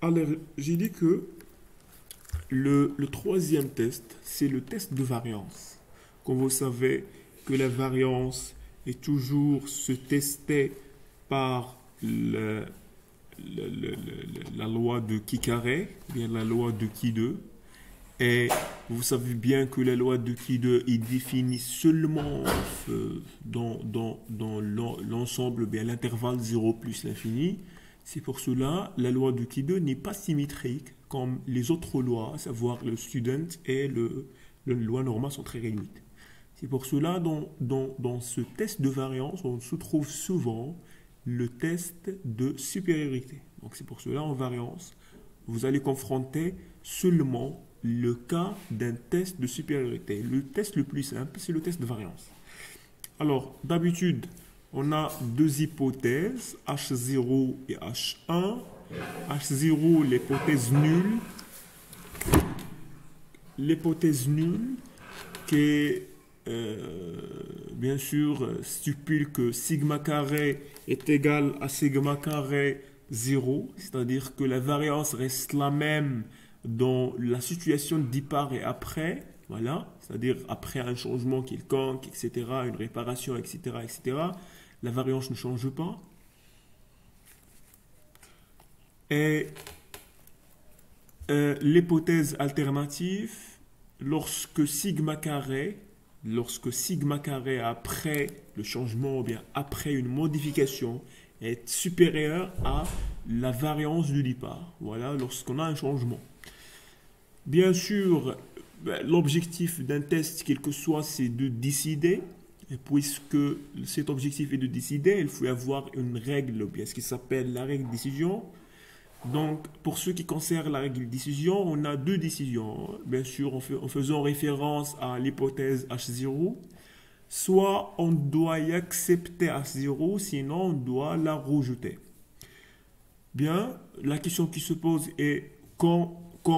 Alors, j'ai dit que le troisième test, c'est le test de variance. Comme vous savez que la variance est toujours se tester par la loi de qui carré, bien la loi de qui 2. Et vous savez bien que la loi de qui 2 est définie seulement dans l'ensemble, bien l'intervalle 0 plus l'infini. C'est pour cela la loi de qui 2 n'est pas symétrique comme les autres lois, à savoir le student et le loi normale sont très réunies. C'est pour cela dans ce test de variance, on se trouve souvent le test de supériorité. Donc c'est pour cela en variance, vous allez confronter seulement le cas d'un test de supériorité. Le test le plus simple, c'est le test de variance. Alors, d'habitude, on a deux hypothèses, H0 et H1. H0, l'hypothèse nulle. L'hypothèse nulle qui, bien sûr, stipule que sigma carré est égal à sigma carré 0, c'est-à-dire que la variance reste la même dans la situation de départ et après, voilà, c'est-à-dire après un changement quelconque, etc., une réparation, etc., etc., la variance ne change pas. Et l'hypothèse alternative, lorsque sigma carré après le changement ou bien après une modification est supérieur à la variance du départ, voilà, lorsqu'on a un changement. Bien sûr, l'objectif d'un test, quel que soit, c'est de décider. Et puisque cet objectif est de décider, il faut avoir une règle, bien ce qui s'appelle la règle de décision. Donc, pour ce qui concerne la règle de décision, on a deux décisions. Bien sûr, en faisant référence à l'hypothèse H0, soit on doit y accepter H0, sinon on doit la rejeter. Bien, la question qui se pose est quand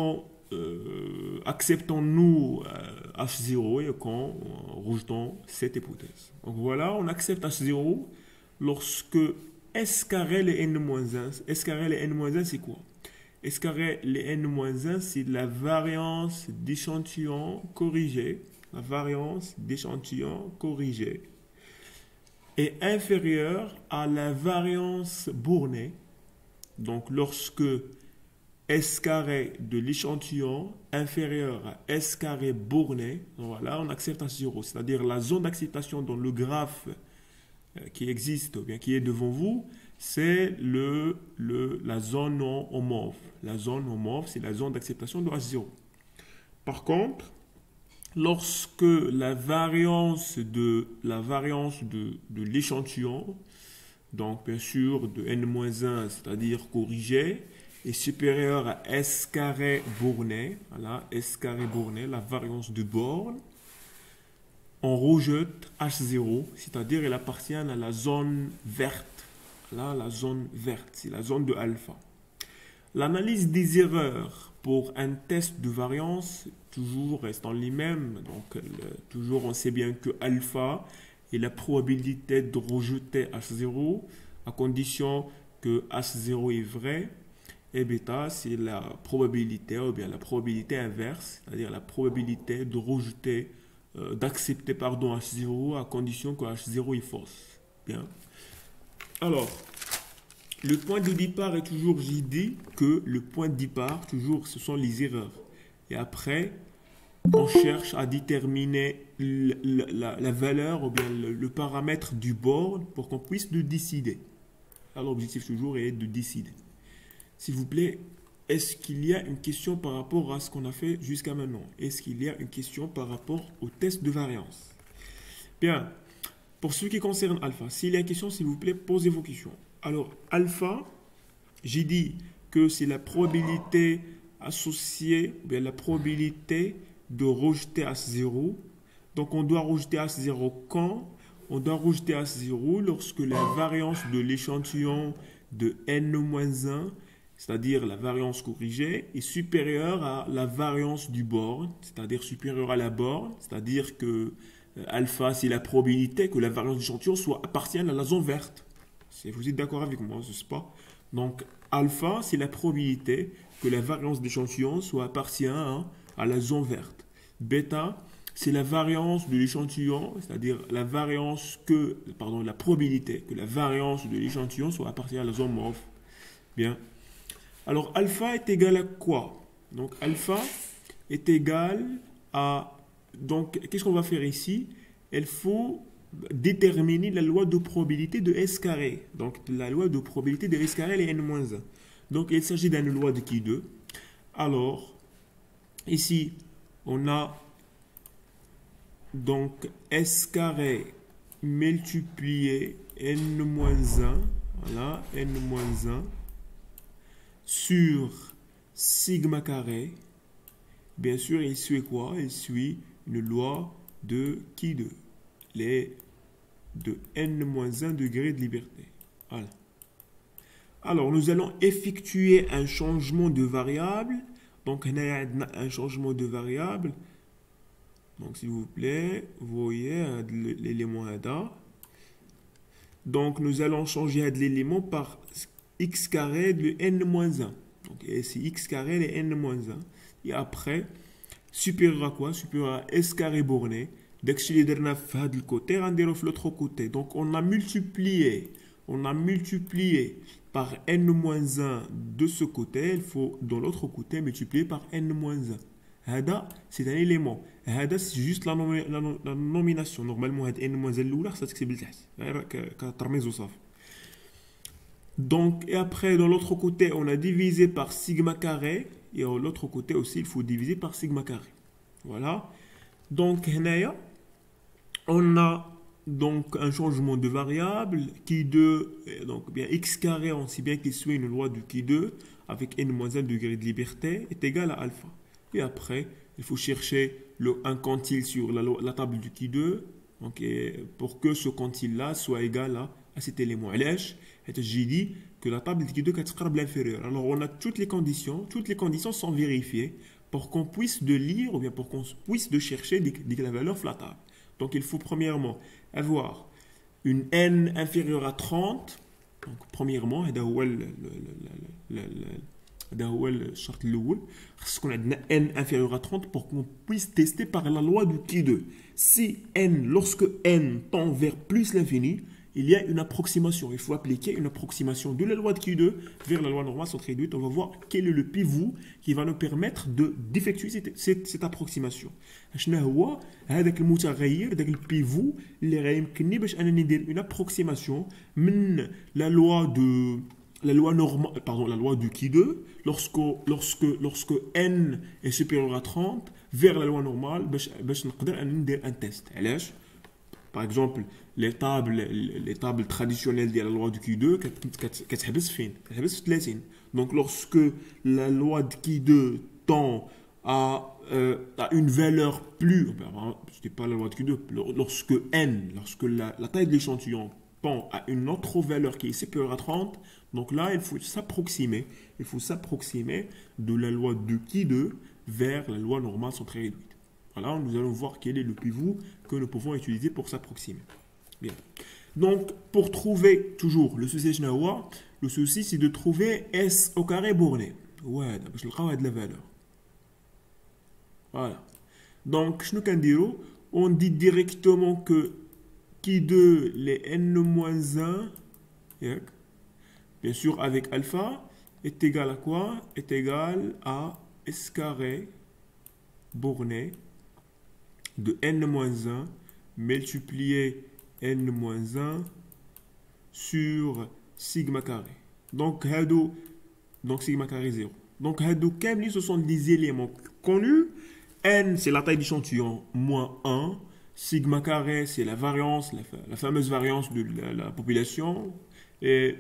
acceptons-nous H0 et quand rejetons cette hypothèse. Donc voilà, on accepte H0 lorsque S carré les n-1. S carré les n-1, c'est quoi? S carré les n-1, c'est la variance d'échantillon corrigé. La variance d'échantillon corrigé est inférieure à la variance bornée. Donc lorsque S carré de l'échantillon inférieur à S carré borné, voilà, on accepte H0, c'est-à-dire la zone d'acceptation dans le graphe qui existe, ou bien qui est devant vous, c'est la zone non homomorphe. La zone homomorphe, c'est la zone d'acceptation de H0. Par contre, lorsque la variance de l'échantillon, donc bien sûr de n-1, c'est-à-dire corrigé, est supérieure à S carré borné, voilà, S carré borné, la variance de borne, on rejette H0, c'est-à-dire elle appartient à la zone verte. Là, la zone verte, c'est la zone de alpha. L'analyse des erreurs pour un test de variance, toujours restant les mêmes. Donc, toujours on sait bien que alpha est la probabilité de rejeter H0 à condition que H0 est vrai. Et bêta, c'est la probabilité, ou bien la probabilité inverse, c'est-à-dire la probabilité de rejeter, d'accepter H0 à condition que H0 est fausse. Bien. Alors, le point de départ est toujours, j'ai dit que le point de départ, toujours, ce sont les erreurs. Et après, on cherche à déterminer la valeur, ou bien le paramètre du borne pour qu'on puisse le décider. Alors, l'objectif toujours est de décider. S'il vous plaît, est-ce qu'il y a une question par rapport à ce qu'on a fait jusqu'à maintenant? Est-ce qu'il y a une question par rapport au test de variance? Bien, pour ce qui concerne alpha, s'il y a une question, s'il vous plaît, posez vos questions. Alors, alpha, j'ai dit que c'est la probabilité associée, bien la probabilité de rejeter H0. Donc, on doit rejeter H0 quand? On doit rejeter H0 lorsque la variance de l'échantillon de n-1, c'est-à-dire la variance corrigée, est supérieure à la variance du borne, c'est-à-dire supérieure à la borne, c'est-à-dire que alpha, c'est la probabilité que la variance d'échantillon appartienne à la zone verte. Vous êtes d'accord avec moi, n'est-ce pas? Donc, alpha, c'est la probabilité que la variance d'échantillon soit appartient à la zone verte. Bêta, c'est la variance de l'échantillon, c'est-à-dire la variance que, pardon, la probabilité que la variance de l'échantillon soit appartient à la zone mauve. Bien. Alors, alpha est égal à quoi? Donc, alpha est égal à... Donc, qu'est-ce qu'on va faire ici? Il faut déterminer la loi de probabilité de S carré. Donc, la loi de probabilité de S carré, elle est N-1. Donc, il s'agit d'une loi de qui 2. Alors, ici, on a donc S carré multiplié N-1, voilà, N-1 sur sigma carré. Bien sûr, il suit quoi? Il suit une loi de qui 2? De N-1 degré de liberté. Voilà. Alors, nous allons effectuer un changement de variable. Donc, on a un changement de variable. Donc, s'il vous plaît, vous voyez l'élément ADA. Donc, nous allons changer l'élément par x carré de N-1. Donc, c'est x carré de N-1. Et après, supérieur à quoi? Supérieur à S carré borné. Dès que je l'ai donné de côté, on de l'autre côté. Donc, on a multiplié par n-1 de ce côté. Il faut, dans l'autre côté, multiplier par n-1. Hada, c'est un élément. Hada, c'est juste la nomination. Normalement, n-1 ça c'est le donc, et après, dans l'autre côté, on a divisé par sigma carré. Et de l'autre côté aussi, il faut diviser par sigma carré. Voilà. Donc, on a donc un changement de variable qui 2, donc bien x carré, on sait bien qu'il suit une loi du qui 2 avec n-1 degré de liberté est égal à alpha. Et après, il faut chercher un quantile sur la table du qui 2 donc, pour que ce quantile-là soit égal à cet élément. J'ai dit que la table du qui 2 est l'inférieur. Alors, on a toutes les conditions sont vérifiées pour qu'on puisse de lire ou bien pour qu'on puisse de chercher la valeur flattable. Donc, il faut premièrement avoir une n inférieure à 30. Donc, premièrement, c'est الشرط الاول خص يكون عندنا n inférieur à 30 pour qu'on puisse tester par la loi du qui 2. Si lorsque n tend vers plus l'infini, il y a une approximation. Il faut appliquer une approximation de la loi de qui 2 vers la loi normale centrée réduite. On va voir quel est le pivot qui va nous permettre d'effectuer cette approximation. شنو هو هذاك المتغير داك البيفو اللي غيمكنني باش انني ندير une approximation من la loi normale, pardon, la loi du qui 2 lorsque n est supérieur à 30 vers la loi normale باش نقدر ندير un test. علاش؟ Par exemple, les tables traditionnelles de la loi de Q2, كتحبس فين؟ كتحبس في 30. Donc, lorsque la loi de Q2 tend à une valeur plus, je ne dis pas la loi de Q2, lorsque la taille de l'échantillon tend à une autre valeur qui est supérieure à 30, donc là, il faut s'approximer de la loi de Q2 vers la loi normale centrée réduite. Voilà, nous allons voir quel est le pivot que nous pouvons utiliser pour s'approximer. Bien. Donc, pour trouver toujours le souci, c'est de trouver S au carré borné. Ouais, je le de la valeur. Voilà. Donc, on dit directement que qui 2 les n-1, bien sûr avec alpha, est égal à quoi? Est égal à S carré borné de n-1 multiplié n-1 sur sigma carré. Donc sigma carré 0. Donc ce sont des éléments connus. N, c'est la taille d'échantillon, moins 1. Sigma carré, c'est la variance, la fameuse variance de la population. Et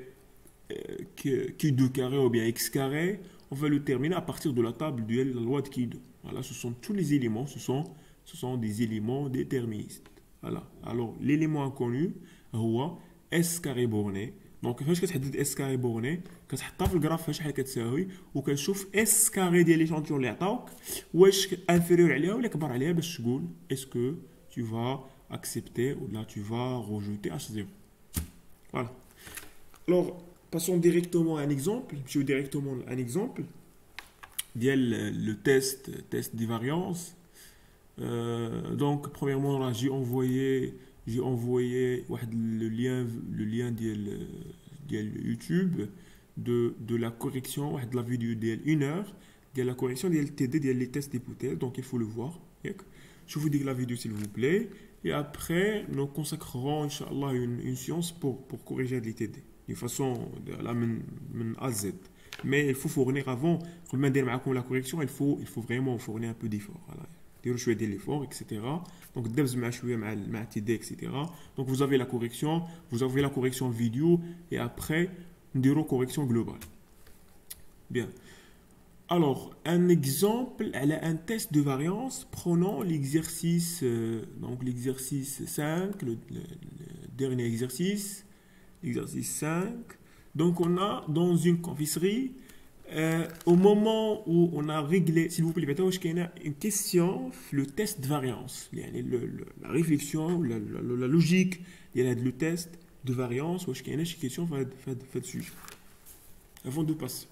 Q2 carré ou bien X carré, on va le terminer à partir de la table de la loi de Q2. Voilà, ce sont tous les éléments, ce sont des éléments déterministes. Voilà. Alors, l'élément inconnu, c'est S carré borné. Donc, فاش كتحدد S carré borné, كتحطها في الجراف شحال كتساوي وكنشوف S carré ديال ليشانتيون اللي عطاوك واش انفيريور عليها ولا كبر عليها باش تقول est-ce que tu vas accepter ou là tu vas rejeter H0. Voilà. Alors, Passons directement à un exemple. Je vais directement à un exemple. Le test des variances. Donc, premièrement, là, j'ai envoyé le lien de YouTube de la correction de la vidéo de 1 heure de la correction de LTD les tests d'hypothèses. Donc, il faut le voir. Je vous dis la vidéo, s'il vous plaît. Et après, nous consacrerons, Inch'Allah, une séance pour corriger l'ITD de façon là, A à Z. Mais il faut fournir avant, pour le la correction, il faut vraiment fournir un peu d'effort. Voilà. ديروا شويه ديال l'effort, etc. Donc دبز مع شويه مع TD, etc. Donc vous avez la correction vidéo et après نديروا correction globale. Bien. Alors, un exemple, elle a un test de variance. Prenons l'exercice, donc l'exercice 5, le dernier exercice, l'exercice 5. Donc, on a dans une confiserie, au moment où on a réglé, s'il vous plaît, il y a une question, le test de variance, la réflexion, la logique, il y a le test de variance, il y a une question dessus. Avant de passer.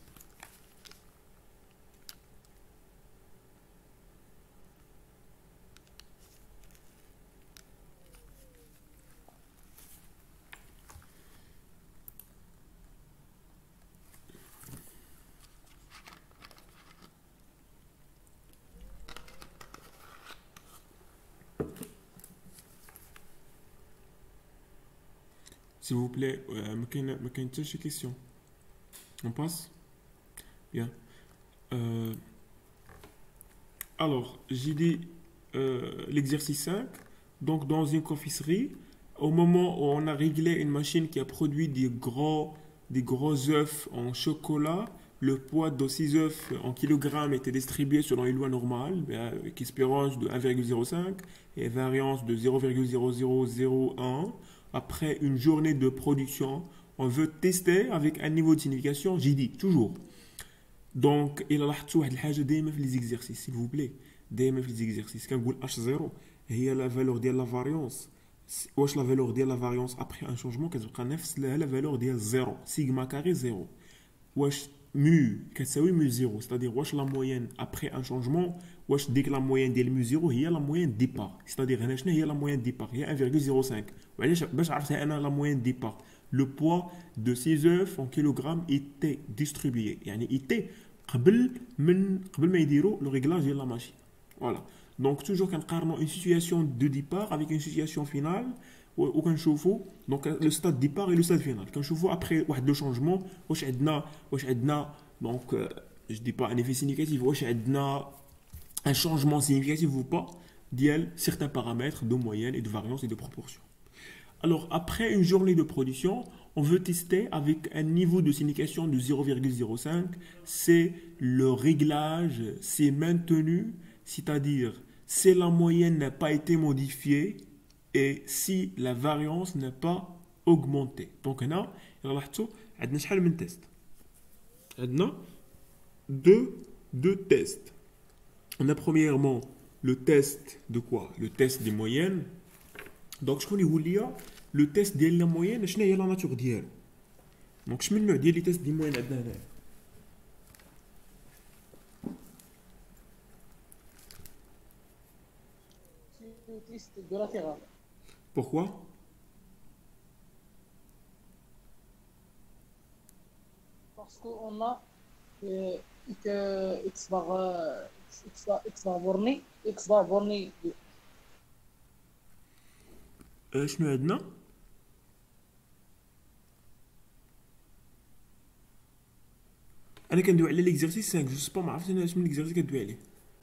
S'il vous plaît, une question. On passe? Bien. Alors, j'ai dit l'exercice 5. Donc, dans une confiserie, au moment où on a réglé une machine qui a produit des gros œufs en chocolat, le poids de ces œufs en kilogrammes était distribué selon une loi normale, avec espérance de 1,05 et variance de 0,0001. Après une journée de production, on veut tester avec un niveau de signification, j'ai dit toujours. Donc, il a لاحظتوا واحد الحاجه دائما في les exercices, s'il vous plaît. دائما في les exercices كنقول h0 هي la valeur ديال la variance. واش la valeur ديال la variance après un changement كتبقى نفس la valeur ديال 0 sigma carré 0. واش mu كتساوي mu 0, c'est-à-dire واش la moyenne après un changement واش ديك la moyenne ديال mu 0 هي la moyenne départ, c'est-à-dire هنا شنو هي la moyenne départ هي 1,05. وعلاش باش عرفتها انا la moyenne départ, le poids de ces œufs en kilogrammes était distribué, يعني était قبل ما يديروا le réglage de la machine. Voilà. Donc toujours كنقارنوا une situation de départ avec une situation finale وكنشوفوا donc le stade départ et le stade final. كنشوفوا après واحد le changement واش عندنا donc je dis pas un effet significatif, واش عندنا un changement significatif ou pas ديال certains paramètres de moyenne et de variance et de proportion. Alors, après une journée de production, on veut tester avec un niveau de signification de 0,05. C'est le réglage, c'est maintenu, c'est-à-dire si la moyenne n'a pas été modifiée et si la variance n'a pas augmenté. Donc, on a deux tests. On a deux tests. On a premièrement le test de quoi? Le test des moyennes. Donc, je connais le test de la moyenne, شنو هي la nature ديالو. Donc, شنو النوع ديال لي تيست دي موين عندنا هنا؟ Test de latéral. Pourquoi? Parce qu'on a que X bar borné. شنو عندنا؟ انا كندوي على ليكزارسيس 5 جو سبا ما عرفتش انا شنو ليكزارسيس كندوي عليه.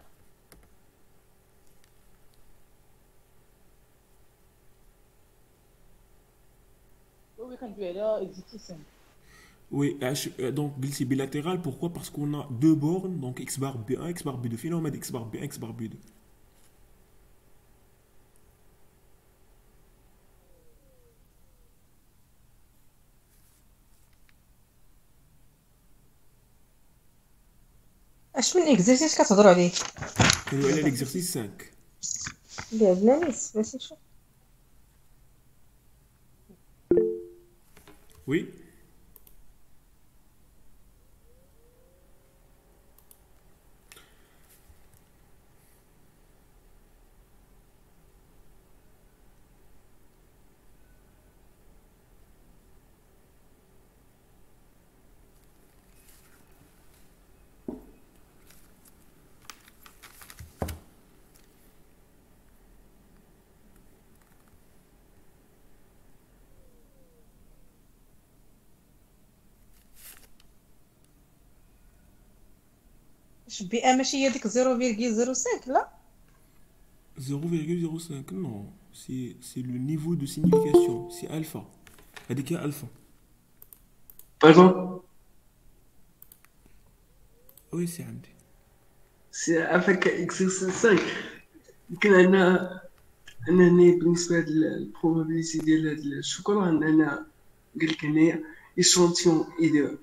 Oui, quand tu es là, exercice 5. Oui, donc glissé bilatéral, pourquoi? Parce qu'on a deux bornes, donc x bar b1, x bar b2. Finalement, on met x bar b1, x bar b2. اش من اكزرسيس كتهضروا عليه؟ كندوي على ليكزارسيس 5. لا بلانيس ماشي شو. Oui. بي ان ماشي هي ديك 0,05 لا 0,05 non, c'est le niveau de signification, c'est alpha. هذيك هي alpha. Pardon? Oui, c'est عندي. C'est avec exercice 5. يمكن أنا هنا بالنسبة للبروبابيليتي ديال هاد الشوكولا أنا قال لك هنايا échantillon est de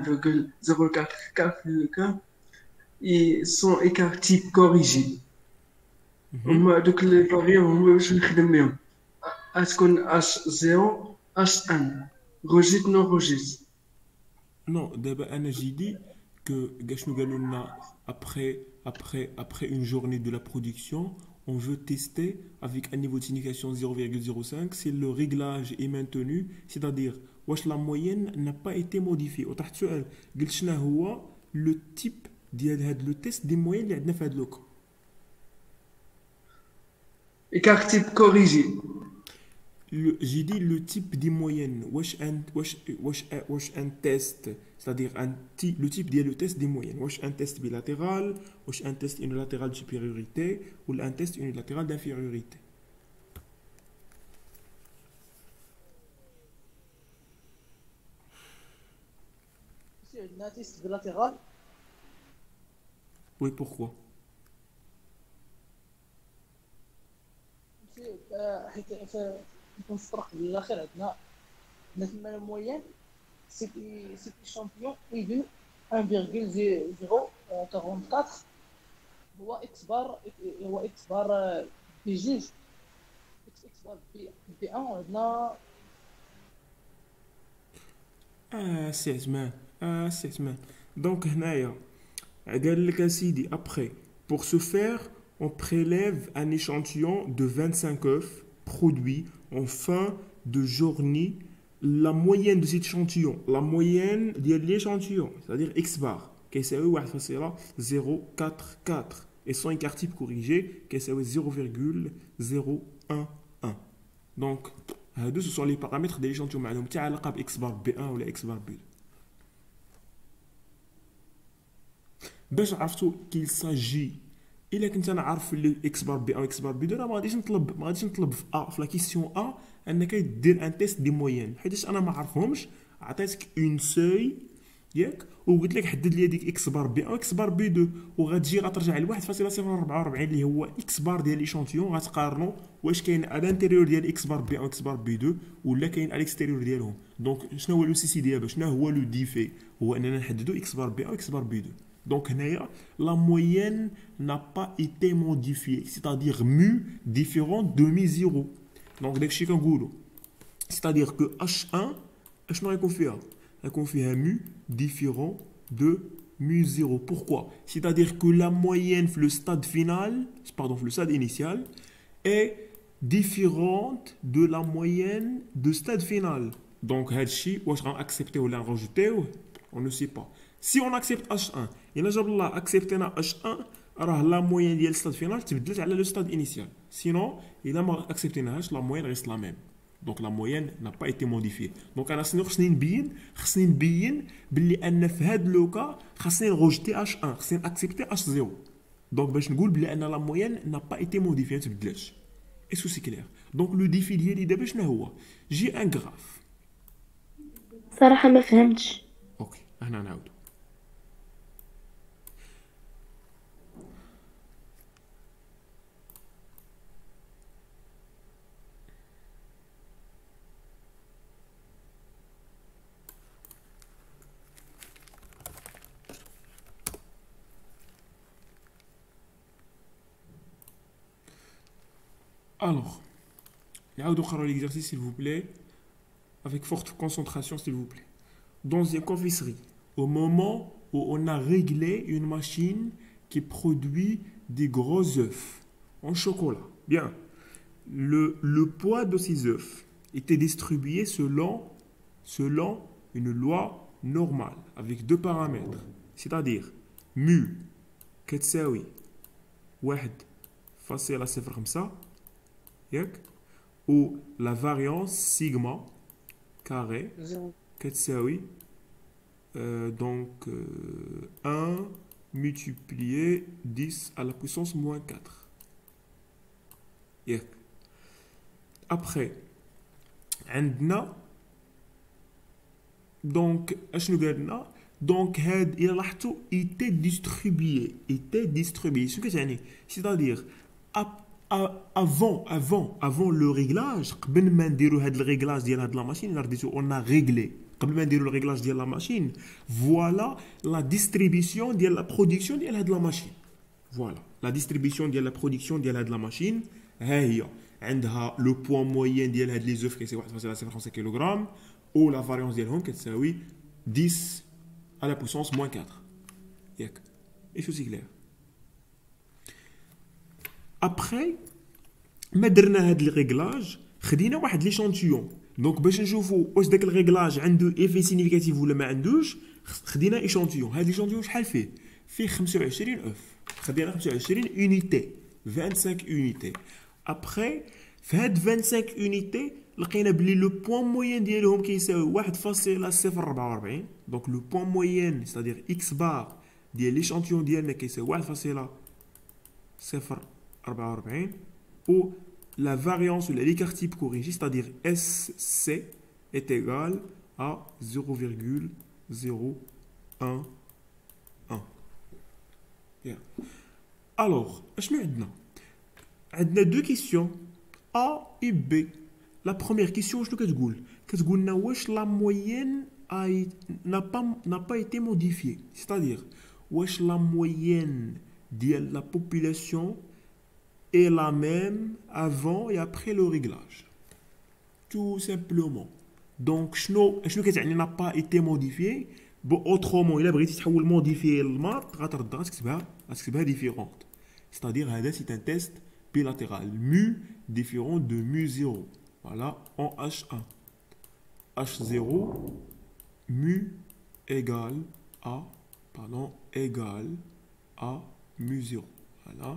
1,044 et son écart type corrigé. هما دوك لي فاريون هما باش نخدم بهم غتكون H0 H1 روجيت نو روجيت. Non, d'abord, Anna, j'ai dit que Gashnu Galuna, après une journée de la production, on veut tester avec un niveau de signification 0,05 si le réglage est maintenu, c'est-à-dire wesh la moyenne n'a pas été modifiée. وتحت سؤال قلت شنو هو le type ديال هاد لو تيست دي موين اللي عندنا في هاد لوكا. écart type corrigé. J'ai dit le type des moyennes. Wesh un test, c'est-à-dire le type de le test des moyennes. Wesh un test bilatéral, wesh un test unilatéral de supériorité ou un test unilatéral d'infériorité. C'est une test bilatéral. Oui, pourquoi? حيت في الفرق الاخير عندنا تما الموين سي شامبيون اي دو 1,044 هو اكس بار بي جوج اكس بار بي 1 عندنا سي عثمان سي عثمان دونك هنايا قال لك اسيدي après pour ce faire on prélève un échantillon de 25 œufs produits en fin de journée. La moyenne de cet échantillon, la moyenne de l'échantillon, c'est-à-dire X bar, qui est 0,44 et son écart type corrigé, qui est 0,011. Donc, ce sont les paramètres de l'échantillon. Tu as X bar B1 ou X bar B2. باش عرفتوا qu'il s'agit الا كنت انا عارف اللي اكس بار بي او اكس بار بي دو راه ما غاديش نطلب في لا كيسيون انك دير ان تيست دي موين حيتاش انا ما عارفهمش. عطيتك اون سوي ياك وقلت لك حدد لي هذيك اكس بار بي او اكس بار بي دو وغتجي غترجع ل 1.044 اللي هو اكس بار ديال ليشونتيون غتقارنو واش كاين على الانتيريور ديال اكس بار بي او اكس بار بي دو ولا كاين على الاكستيريور ديالهم. دونك شنو هو لو سي سي ديالها شنو هو لو ديفي هو اننا نحددو اكس بار بي او اكس بار بي دو. Donc, la moyenne n'a pas été modifiée, c'est-à-dire mu différent de mu0. Donc, c'est-à-dire que H1, on fait un mu différent de mu0. Pourquoi? C'est-à-dire que la moyenne, le stade final, pardon, le stade initial, est différente de la moyenne de stade final. Donc, H1, on va accepter ou rajouter, on ne sait pas. Si on accepte H1, et là, j'abla accepter H1, alors la moyenne ديال le stade final تبدلت على le stade initial. Sinon, إلا ما acceptناهاش la moyenne reste la même. Donc la moyenne n'a pas été modifiée. Donc أنا خصني نبين باللي أن في هاد لوكا خصني نروجتي H1 خصني accepter H0. Donc باش نقول بلي أن la moyenne n'a pas été modifiée ما تبدلش. Est-ce que c'est clair? Donc le défi ديالي دابا شنو هو؟ J'ai un graphe. صراحة ما فهمتش. اوكي هنا نعاودو. Alors, l'exercice s'il vous plaît, avec forte concentration s'il vous plaît. Dans une confiserie, au moment où on a réglé une machine qui produit des gros œufs en chocolat, bien, le poids de ces œufs était distribué selon une loi normale, avec deux paramètres, c'est-à-dire mu, كتساوي 1.05 ou la variance sigma carré كتساوي donc 1 multiplié 10 à la puissance moins 4. Yeah. Après, عندنا donc اشنو قالنا donc هاد الى لاحظتوا était distribué شنو كتعني c'est-à-dire avant le réglage قبل ما نديروا هاد الريغلاج ديال هاد لا ماشين اللي رديتو on a réglé قبل ما نديروا الريغلاج ديال لا ماشين voilà la distribution ديال la production ديال هاد لا ماشين voilà la distribution ديال la production ديال هاد لا ماشين ها هي عندها لو بوان موين ديال هاد لي زوف كيساوي 1.05 كيلوغرام و لا فاريونس ديالهم كتساوي 10 à la puissance moins 4 ياك ايش سي كلير ابخي ما درنا هاد الريغلاج خدينا واحد ليشانتيون دونك باش نشوفوا واش داك الريغلاج عنده ايفي سينيفيكاتيف ولا ما عندوش خدينا ايشانتيون هاد ليشانتيون شحال فيه 25 اف خدينا 25 يونيتي 25 يونيتي ابخي في هاد 25 يونيتي لقينا بلي لو بوان موين ديالهم كيساوي 1.044 دونك لو بوان موين c'est-à-dire اكس بار ديال ليشانتيون ديالنا كيساوي 1.044 و la variance ou l'écart type corrigé, c'est-à-dire SC est égal à 0,011. Bien. Alors, on a deux questions, A et B. La première question, je te dis, la moyenne n'a pas été modifiée. C'est-à-dire, la moyenne de la population est la même avant et après le réglage. Tout simplement. Donc, ce n'a pas été modifié. Bon, autrement, il a modifié le mat, c'est différente. C'est-à-dire, c'est un test bilatéral. Mu différent de mu0. Voilà, en H1. H0, mu égale à mu0. Voilà.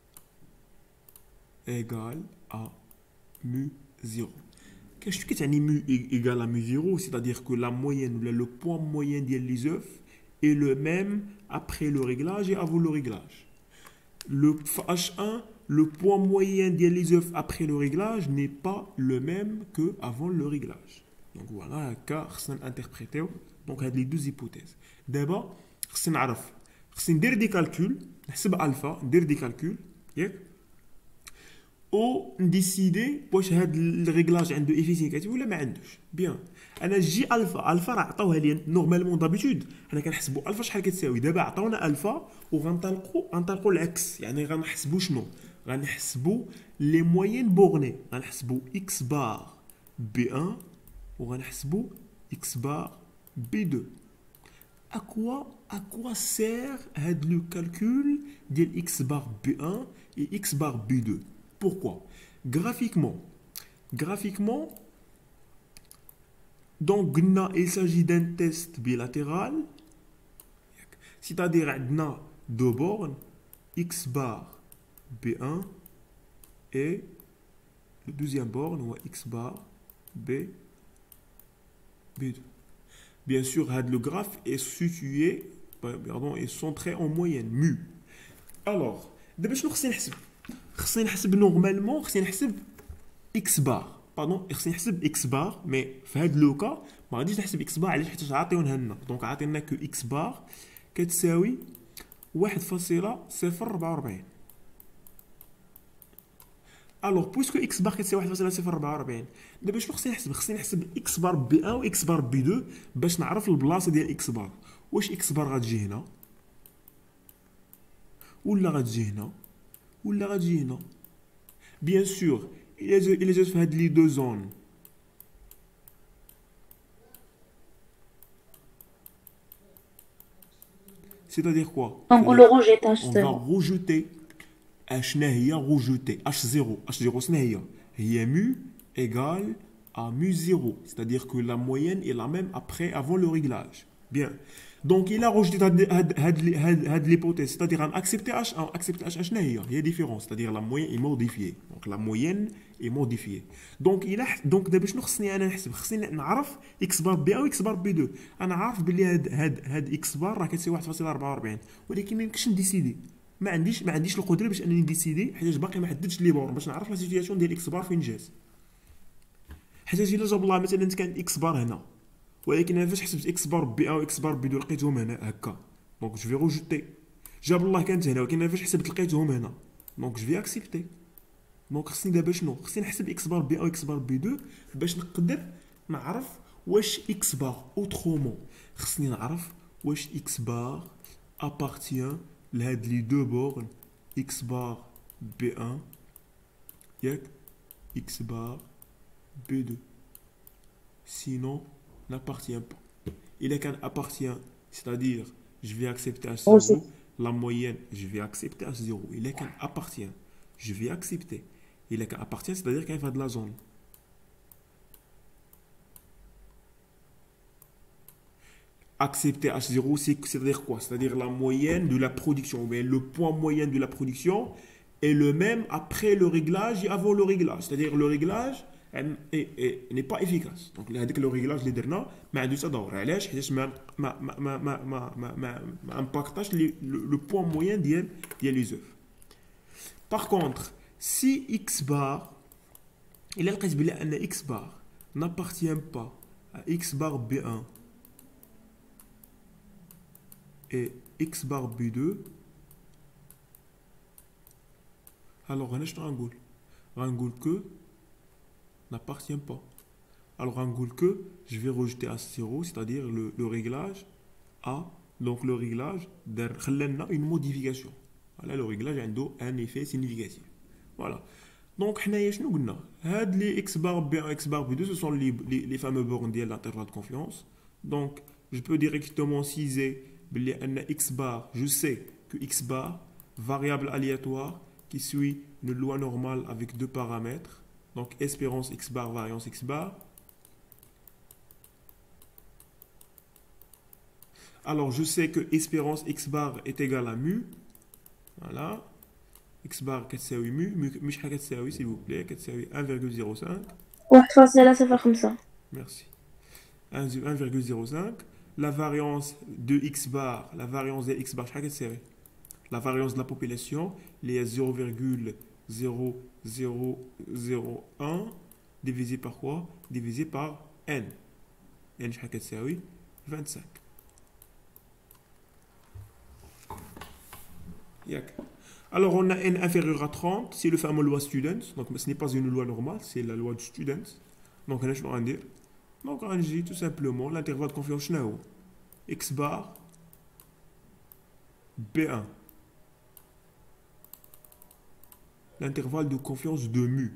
Égale à mu0. Qu'est-ce que tu mu égale à mu0? C'est-à-dire que la moyenne, le poids moyen des œufs est le même après le réglage et avant le réglage. Le H1, le poids moyen des œufs après le réglage n'est pas le même qu'avant le réglage. Donc voilà, car on interpréter donc les deux hypothèses. D'abord, on va des calculs, alpha, des calculs, ou décider واش هاد الريغلاج عنده ايفي سينيفيكاتيف ولا ما عندوش بيان انا جي الفا راه عطاوها لي نورمالمون دابيتود حنا كنحسبوا الفا شحال كتساوي دابا عطاونا الفا وغنطلقوا العكس يعني غنحسبوا شنو غنحسبوا لي موين بورني غنحسبوا اكس بار بي 1 وغنحسبوا اكس بار بي 2 à quoi sert le calcul de x bar B1 et x bar B2? Pourquoi? Graphiquement, donc il s'agit d'un test bilatéral, c'est-à-dire deux bornes, x bar B1 et le deuxième borne, ou x bar B2. Bien sûr, le graphe est situé, est centré en moyenne, mu. Alors, d'abord, je vais نحسب normalement, je vais x bar. Pardon, je vais x bar, mais dans le cas, je vais نحسب x bar, علاش حيت عاطيونها لنا. Donc عاطينا que x bar كتساوي 1.044. Alors, puisque x bar كتساوي 1.044 دابا شنو خصني نحسب x بار B1 و x بار B2 باش نعرف البلاصه ديال x بار واش x بار غتجي هنا ولا غتجي هنا ولا غتجي هنا بيان سور الا جات في هاد لي دو زون c'est-à-dire quoi on va rejeter شنو هي rejeter H0 شنو هي mu égale à mu0 c'est-à-dire que la moyenne est la même avant le réglage Bien. Donc, il a rejeté l'hypothèse, c'est-à-dire en accepter H, en accepter H, il y a différence, c'est-à-dire la moyenne est modifiée. Donc, la moyenne est modifiée. Donc, d'abord, شنو خصني أنا نحسب؟ خصني نعرف x بار B1 و x بار B2. أنا عارف بلي هاد x بار راه كتساوي 1.44 ولكن ما يمكنش نديسيدي. ما عنديش القدرة باش أنني نديسيدي حيت باقي ما حددتش لي بور باش نعرف لا سيتوياسيون ديال x بار فين جات. حيت إلا جاب الله مثلا كانت x بار هنا ولكن انا فاش حسبت اكس بار بي 1 و اكس بار بي 2 لقيتهم هنا هكا دونك جو في روجوتي. جاب الله كانت هنا ولكن انا فاش حسبت لقيتهم هنا دونك جو في اكسبتي. دونك خصني دابا شنو؟ خصني نحسب اكس بار بي 1 و اكس بار بي 2 باش نقدر نعرف واش اكس بار اوترومون. خصني نعرف واش اكس بار ابارتيان لهاد لي دو بورن اكس بار بي 1 ياك اكس بار بي 2 sinon n'appartient pas. Il est qu'un appartient, c'est-à-dire je vais accepter H0, la moyenne je vais accepter H0. Il est qu'un appartient, je vais accepter. Il est qu'un appartient, c'est-à-dire qu'il va de la zone. Accepter H0, c'est-à-dire quoi? C'est-à-dire la moyenne de la production, ou bien le point moyen de la production est le même après le réglage et avant le réglage. C'est-à-dire le réglage n'est pas efficace. Donc هذاك لو ريغلاج اللي درنا ما عندوش دور. علاش؟ حيت ما امباكتاش لو بوين موين ديال لي زوف. باغ كونطخ سي اكس بار الا لقيت بلي ان اكس بار n'appartient pas à x bar b1 et x bar b2 alors هنا شنو غنقول؟ غنقول que n'appartient pas. Alors on dit que je vais rejeter H0, c'est-à-dire le réglage A. Donc le réglage a une modification. Voilà, le réglage a un effet significatif. Voilà. Donc nous avons les x bar B1 x bar B2, ce sont les fameux bornes de l'intervalle de confiance. Donc je peux directement ciser x bar, je sais que x bar, variable aléatoire qui suit une loi normale avec deux paramètres. Donc, espérance x bar, variance x bar. Alors, je sais que espérance x bar est égale à mu. Voilà. X bar 4 mu. Mu 4 s'il vous plaît. 4 1,05. 1.05. Merci. 1,05. La variance de x bar, la variance de x bar, la variance de la population, il est à 0,0001 divisé par quoi? Divisé par n. n شحال كتساوي 25. ياك. Alors on a n inférieur à 30, c'est le fameux loi student. Donc ce n'est pas une loi normale, c'est la loi de student. Donc هنا شنو غندير؟ Donc غنجي tout simplement l'intervalle de confiance شنو هو؟ x bar b1. L'intervalle de confiance de mu.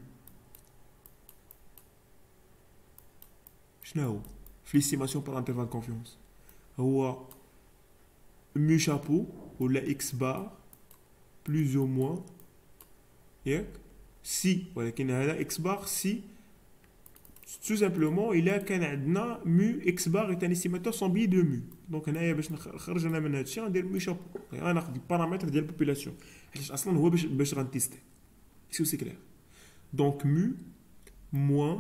شنو هو؟ في l'estimation par intervalle de confiance. هو mu chapeau ولا x bar plus ou moins ياك si ولكن هذا x bar si tout simplement إلا كان عندنا mu x bar est un estimateur sans biais de mu. Donc هنايا باش نخرج انا من هذا الشيء غندير mu chapeau. غناخذ البارامتر ديال البوبولاسيون حيت اصلا هو باش غنتيستي. Est-ce que c'est clair? Donc mu moins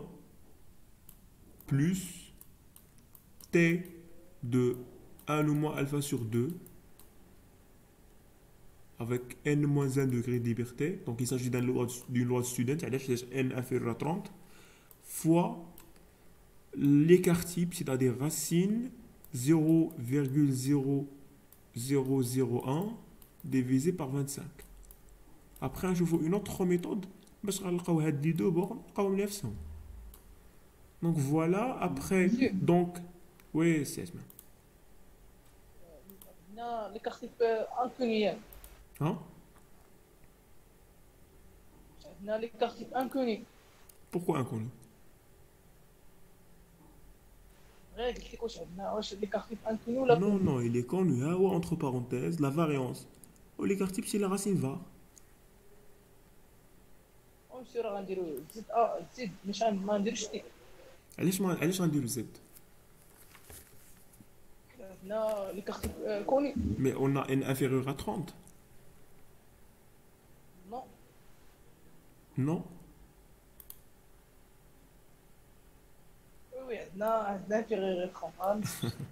plus t de 1 ou moins alpha sur 2 avec n moins 1 degré de liberté. Donc il s'agit d'une loi de student, n inférieur à 30, fois l'écart type, c'est-à-dire racine 0,0001 divisé par 25. Après, je vois une autre méthode. Les deux bornes, donc voilà, après, donc, oui, c'est ça. l'écart type inconnu. Hein? L'écart type inconnu. Pourquoi inconnu? Non, non, il est connu. Hein, ou entre parenthèses, la variance. Ou l'écart type, c'est la racine var. علاش غنديرو زد؟ عندنا لي كارت كوني. Mais on a n inférieur à 30. نو. Non? وي عندنا في غير 30.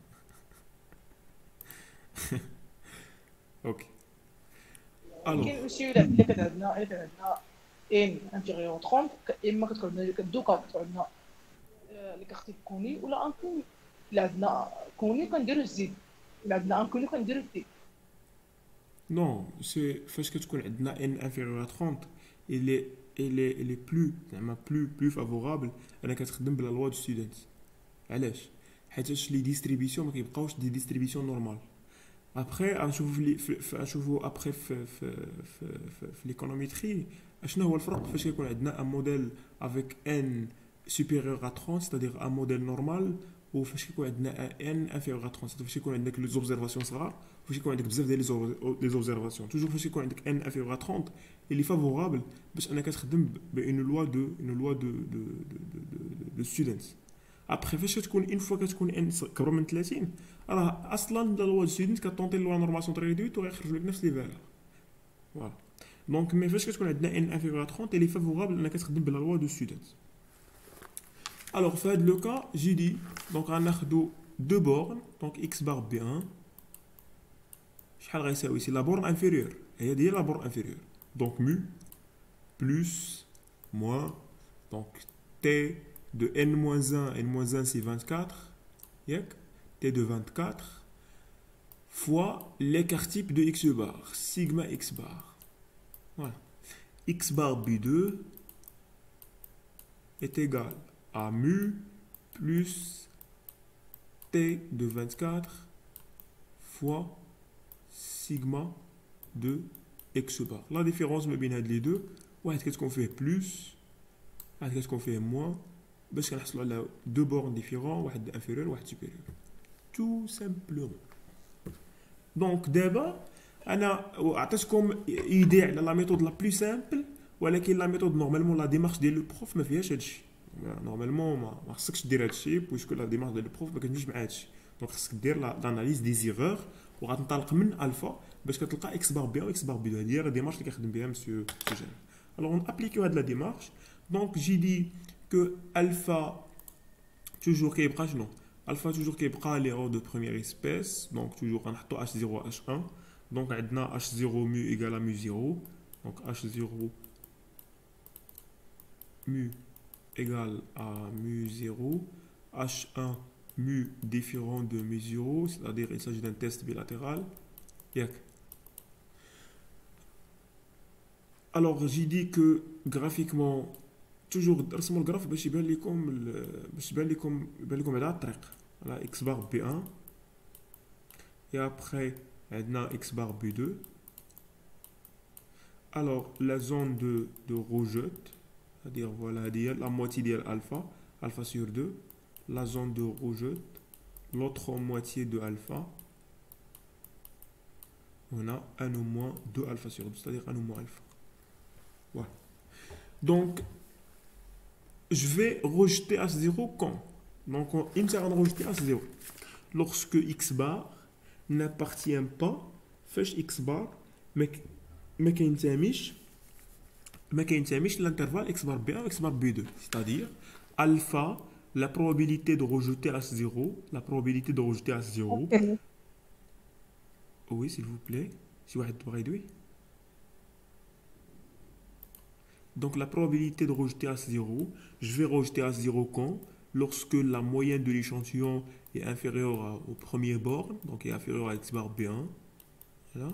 Ok. Alors, كاين ماشي ولا الا كان عندنا ان انفيريور 30 اما كدوكا كتكون عندنا لي كارت كوني ولا انكوني. الا عندنا كوني كنديرو الزيد، الا عندنا انكوني كنديرو الدي. non, c'est parce que tu connais n inférieur à 30, il est plus favorable انك تخدم بلا loi du student. علاش؟ حيتاش لي ديستريبيسيون ما كيبقاوش دي ديستريبيسيون نورمال. ابخي غنشوفوا ابخي في ليكونوميتري اشنا هو الفرق فاش يكون عندنا ان موديل افيك ان supérieur à 30 c'est-à-dire un modèle normal وفاش كيكون عندنا ان inférieur à 30 فاش يكون عندك لي زوبزيرفاسيون صغار فاش يكون عندك بزاف ديال لي زوبزيرفاسيون توجور فاش يكون عندك ان inférieur à 30 اللي فافورابل باش انك تخدم بان لوا دو ستودنتس. ابخي فاش كتكون اون فوا كتكون ان كبر من 30 راه اصلا لا لوا دو ستودنت كطونطي لوا نورماسيون تري ريدويت وغيخرجوا لك نفس لي فالور. فوالا دونك مي فاش كتكون عندنا ان انفيريور 30 اللي فافورابل انك تخدم بلا لوا دو ستودنت. الوغ في هذا لو كا جي دي دونك غناخدو دو بورن دونك اكس بار بي 1 شحال غيساوي سي لا بورن انفيريور هي ديال لا بورن انفيريور دونك مو بلس موان دونك تي de n-1, n-1 c'est 24, yek, t de 24, fois l'écart type de x bar, sigma x bar. Voilà. X bar B2 est égal à mu plus t de 24 fois sigma de x bar. La différence me bien les deux, ouais, qu'est-ce qu'on fait plus, qu'est-ce qu'on fait moins. باش كنحصلوا على دو بورن ديفيرون واحد انفيريور واحد سوبيريور تو سامبلومون. دونك دابا انا عطيتكم ايدي على لا ميثود لا بلو سامبل ولكن لا ميثود نورمالمون لا ديمارش ديال لو بروف ما فيهاش هادشي نورمالمون ما خصكش دير هادشي بويسكو لا ديمارش ديال لو بروف ما كتجيش مع هادشي دونك خصك دير لاناليز دي زيغور وغتنطلق من الفا باش كتلقى اكس بار بي 1 اكس بار بي 2 هادي لا ديمارش اللي كيخدم بها مسيو سوجان. الوغ اون ابليكيو هاد لا ديمارش دونك جي دي que alpha toujours qui est non alpha toujours qui est l'erreur de première espèce donc toujours on a h0 h1 donc on a h0 mu égale à mu 0 donc h0 mu égale à mu 0 h1 mu différent de mu 0 c'est-à-dire il s'agit d'un test bilatéral. Alors j'ai dit que graphiquement toujours رسموا الجراف باش يبان لكم على الطريق على x bar b1 et après عندنا x bar b2. alors la zone de rejet c'est-à-dire voilà هذه la moitié ديال alpha sur 2 la zone de rejet l'autre moitié de alpha on a 1 ou moins 2 alpha sur 2 c'est-à-dire 1 ou moins alpha. Voilà donc je vais rejeter H0 quand? Donc, il me sert à rejeter H0 lorsque x bar n'appartient pas فاش x bar ما كينتميش l'intervalle x bar b1 x bar b2 c'est-à-dire alpha la probabilité de rejeter H0 la probabilité de rejeter H0 Okay. oui s'il vous plaît si واحد بغا يدوي. Donc la probabilité de rejeter H0, je vais rejeter H0 quand? Lorsque la moyenne de l'échantillon est inférieure au premier borne, donc est inférieure à x bar B1, voilà.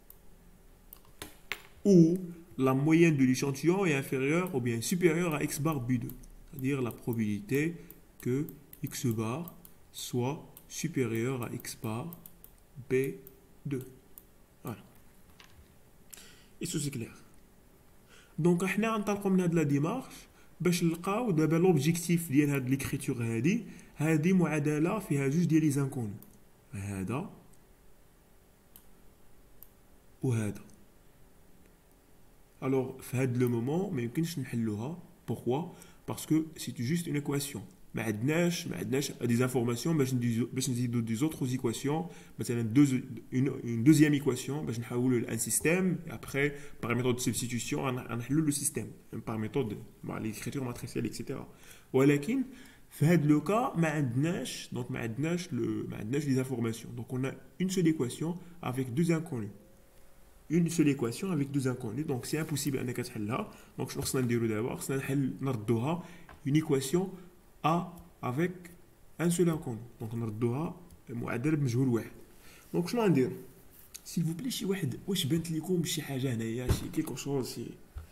Ou la moyenne de l'échantillon est inférieure ou bien supérieure à x bar B2, c'est-à-dire la probabilité que x bar soit supérieur à x bar B2. Voilà. Et ça c'est clair. دونك حنا غنطلقوا من هاد لا ديمارش باش نلقاو دابا لوبجيكتيف ديال هاد ليكريتور هادي معادله فيها جوج ديال لي زانكونو هذا وهذا. الوغ في هاد لو مومون ما يمكنش نحلوها. pourquoi parce que c'est juste une équation ما عندناش des informations باش نزيدوا des autres équations مثلا une deuxième équation باش نحولوا un système et après par méthode de substitution نحلوا le système par méthode l'écriture matricielle etc. ولكن في هذا لو كا ما عندناش les informations. Donc on a une seule équation avec deux inconnus. Une seule équation avec deux inconnus. Donc c'est impossible انك تحلها. Donc شنو خصنا نديرو دابا؟ خصنا نردوها une équation A avec un seul inconnu. Donc نردوها معدل بمجهول واحد. دونك شنو غندير؟ s'il vous plaît شي واحد واش بانت لكم شي حاجه هنايا شي كيلكو شوز شي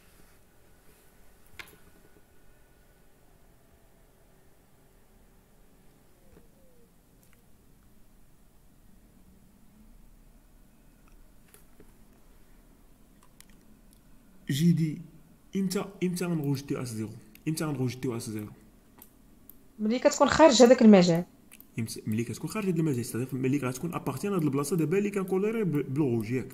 جي دي امتى غنروجديو اس زيرو؟ امتى غنروجديو اس زيرو؟ ملي كتكون خارج هذاك المجال. ملي كتكون خارج هذا المجال صافي ملي كتكون ابارتيان هاد البلاصه دابا اللي كنكوليري بالروج ياك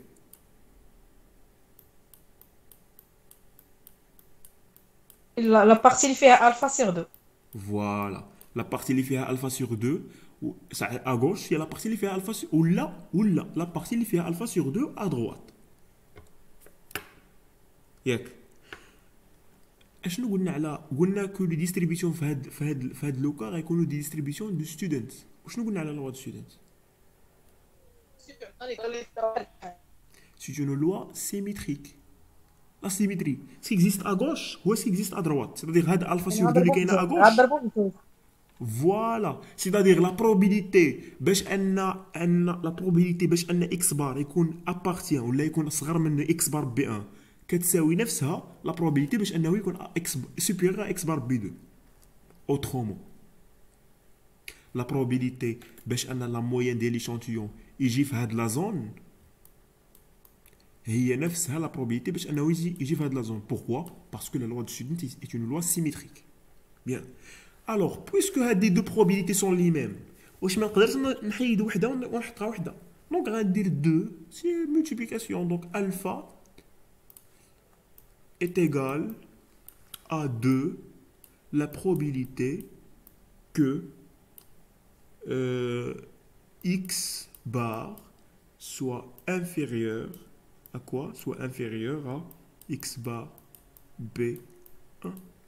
لا بارتي اللي فيها الفا سيغ 2. فوالا لا بارتي اللي فيها الفا سيغ 2 و ا غوش هي لا بارتي اللي فيها الفا ولا لا بارتي اللي فيها الفا سيغ 2 ا دروات ياك. اشنو قلنا كو لي ديستريبيسيون في هاد لوكا غيكونوا دي ديستريبيسيون دو ستودنت. وشنو قلنا على لوا دو ستودنت؟ C'est une loi symétrique. La symétrie, ce qui existe à gauche ou ce qui existe à droite. C'est-à-dire que alpha sur 2 qui est à gauche. Voilà. C'est-à-dire la probabilité باش ان la probabilité باش ان x bar يكون appartient ولا يكون اصغر من x bar b1 كتساوي نفسها la probabilité باش انه يكون x supérieur à x bar b2. Autrement, la probabilité باش ان la moyenne de l'échantillon يجي في هاد لا زون هي نفسها لا probabilité باش انه يجي في هاد لا زون. Pourquoi? Parce que la loi de Student est une loi symétrique. Bien. Alors, puisque هاد deux probabilités sont les mêmes, واش ما نقدرش نحيد وحده ونحطها وحده. Donc غندير 2 c'est multiplication. Donc alpha est égal à 2 la probabilité que x bar soit inférieur à quoi? Soit inférieur à x bar b1.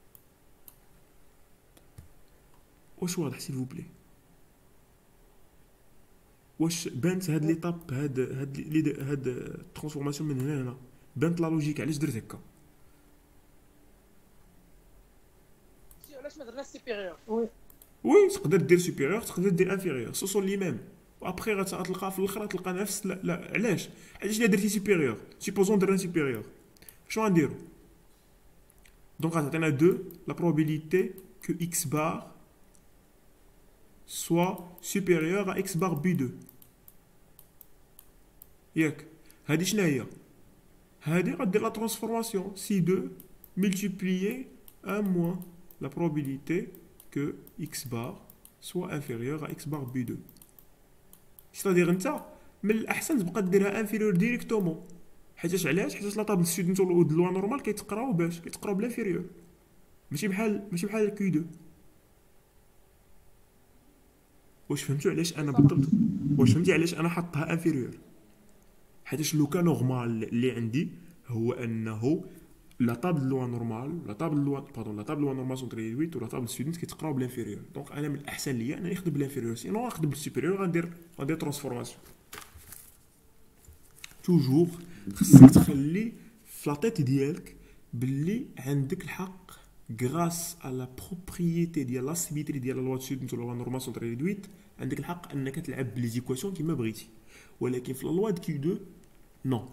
واش واضح s'il vous plaît؟ واش بانت هاد ليطاب هاد ترانسفورماسيون من هنا بانت لا لوجيك علاش درت هكا؟ علاش ما درناش سوبيريور؟ وي تقدر دير سوبيريور تقدر دير انفيريور سو سون لي ميم وابخي غتلقى في الاخر تلقى نفس لا علاش الا درتي سوبيريور سيبوزون درنا سوبيريور شنو غنديرو؟ دونك غتعطينا 2 لا probabilité que x bar soit supérieur à x bar b2 ياك. هادي شنو هي؟ هادي غدير لا ترانسفورماسيون سي 2 multiplié 1 moins la probabilité que x bar soit inférieur à x bar b2. c'est-à-dire انت من الاحسن تبقى ديرها انفيريور ديريكتومون. حيتاش علاش؟ حيتاش لا طابل ستودنت و لوا نورمال كيتقراو بالانفيريور ماشي بحال كيو 2. واش فهمتوا علاش انا بالضبط؟ واش فهمتي علاش انا حطها انفيريور؟ حيتاش لو كان نورمال اللي عندي هو انه لا طابل لوا نورمال لا طابل لوا نورمال سون تريدويت ولا طابل ستودنت كيتقراو بالانفيريور. دونك انا من الاحسن ليا انا نخدم بالانفيريور سينو نخدم بالسوبيريور غندير ترانسفورماسيون. توجور خصك تخلي في لا تيت ديالك باللي عندك الحق غراس على لا بروبريتي ديال لا سيميتري ديال لا لوا ستودنت ولا لا نورمال سون تريدويت عندك الحق انك تلعب بلي زيكواسيون كيما بغيتي. ولكن في لا لوا د كيو 2 نو.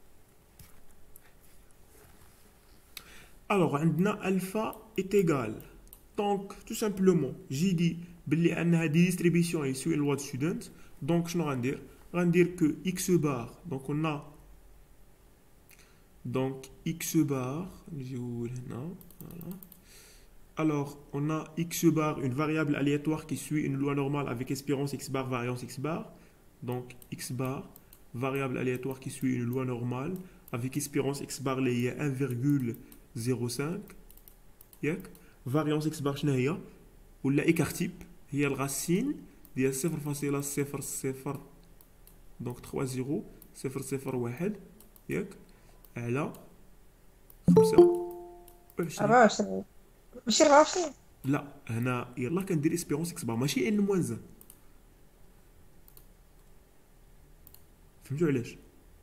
Alors, عندنا alpha est égal. Donc, tout simplement, j'ai dit باللي أنها distribution est sur une loi de student. Donc, je vais dire que x bar, donc on a donc x bar, voilà. Alors, on a x bar, une variable aléatoire qui suit une loi normale avec espérance x bar, variance x bar. Donc, x bar, variable aléatoire qui suit une loi normale avec espérance x bar liée à 1,05 ياك. variance x bar شنو هي؟ ولا écart type هي الغاسين ديال 0.00 دونك 30 001 ياك على 25. 24 ماشي 24. لا هنا يلا كندير اسبيرونس اكس بار ماشي ان موان زان. فهمتوا علاش؟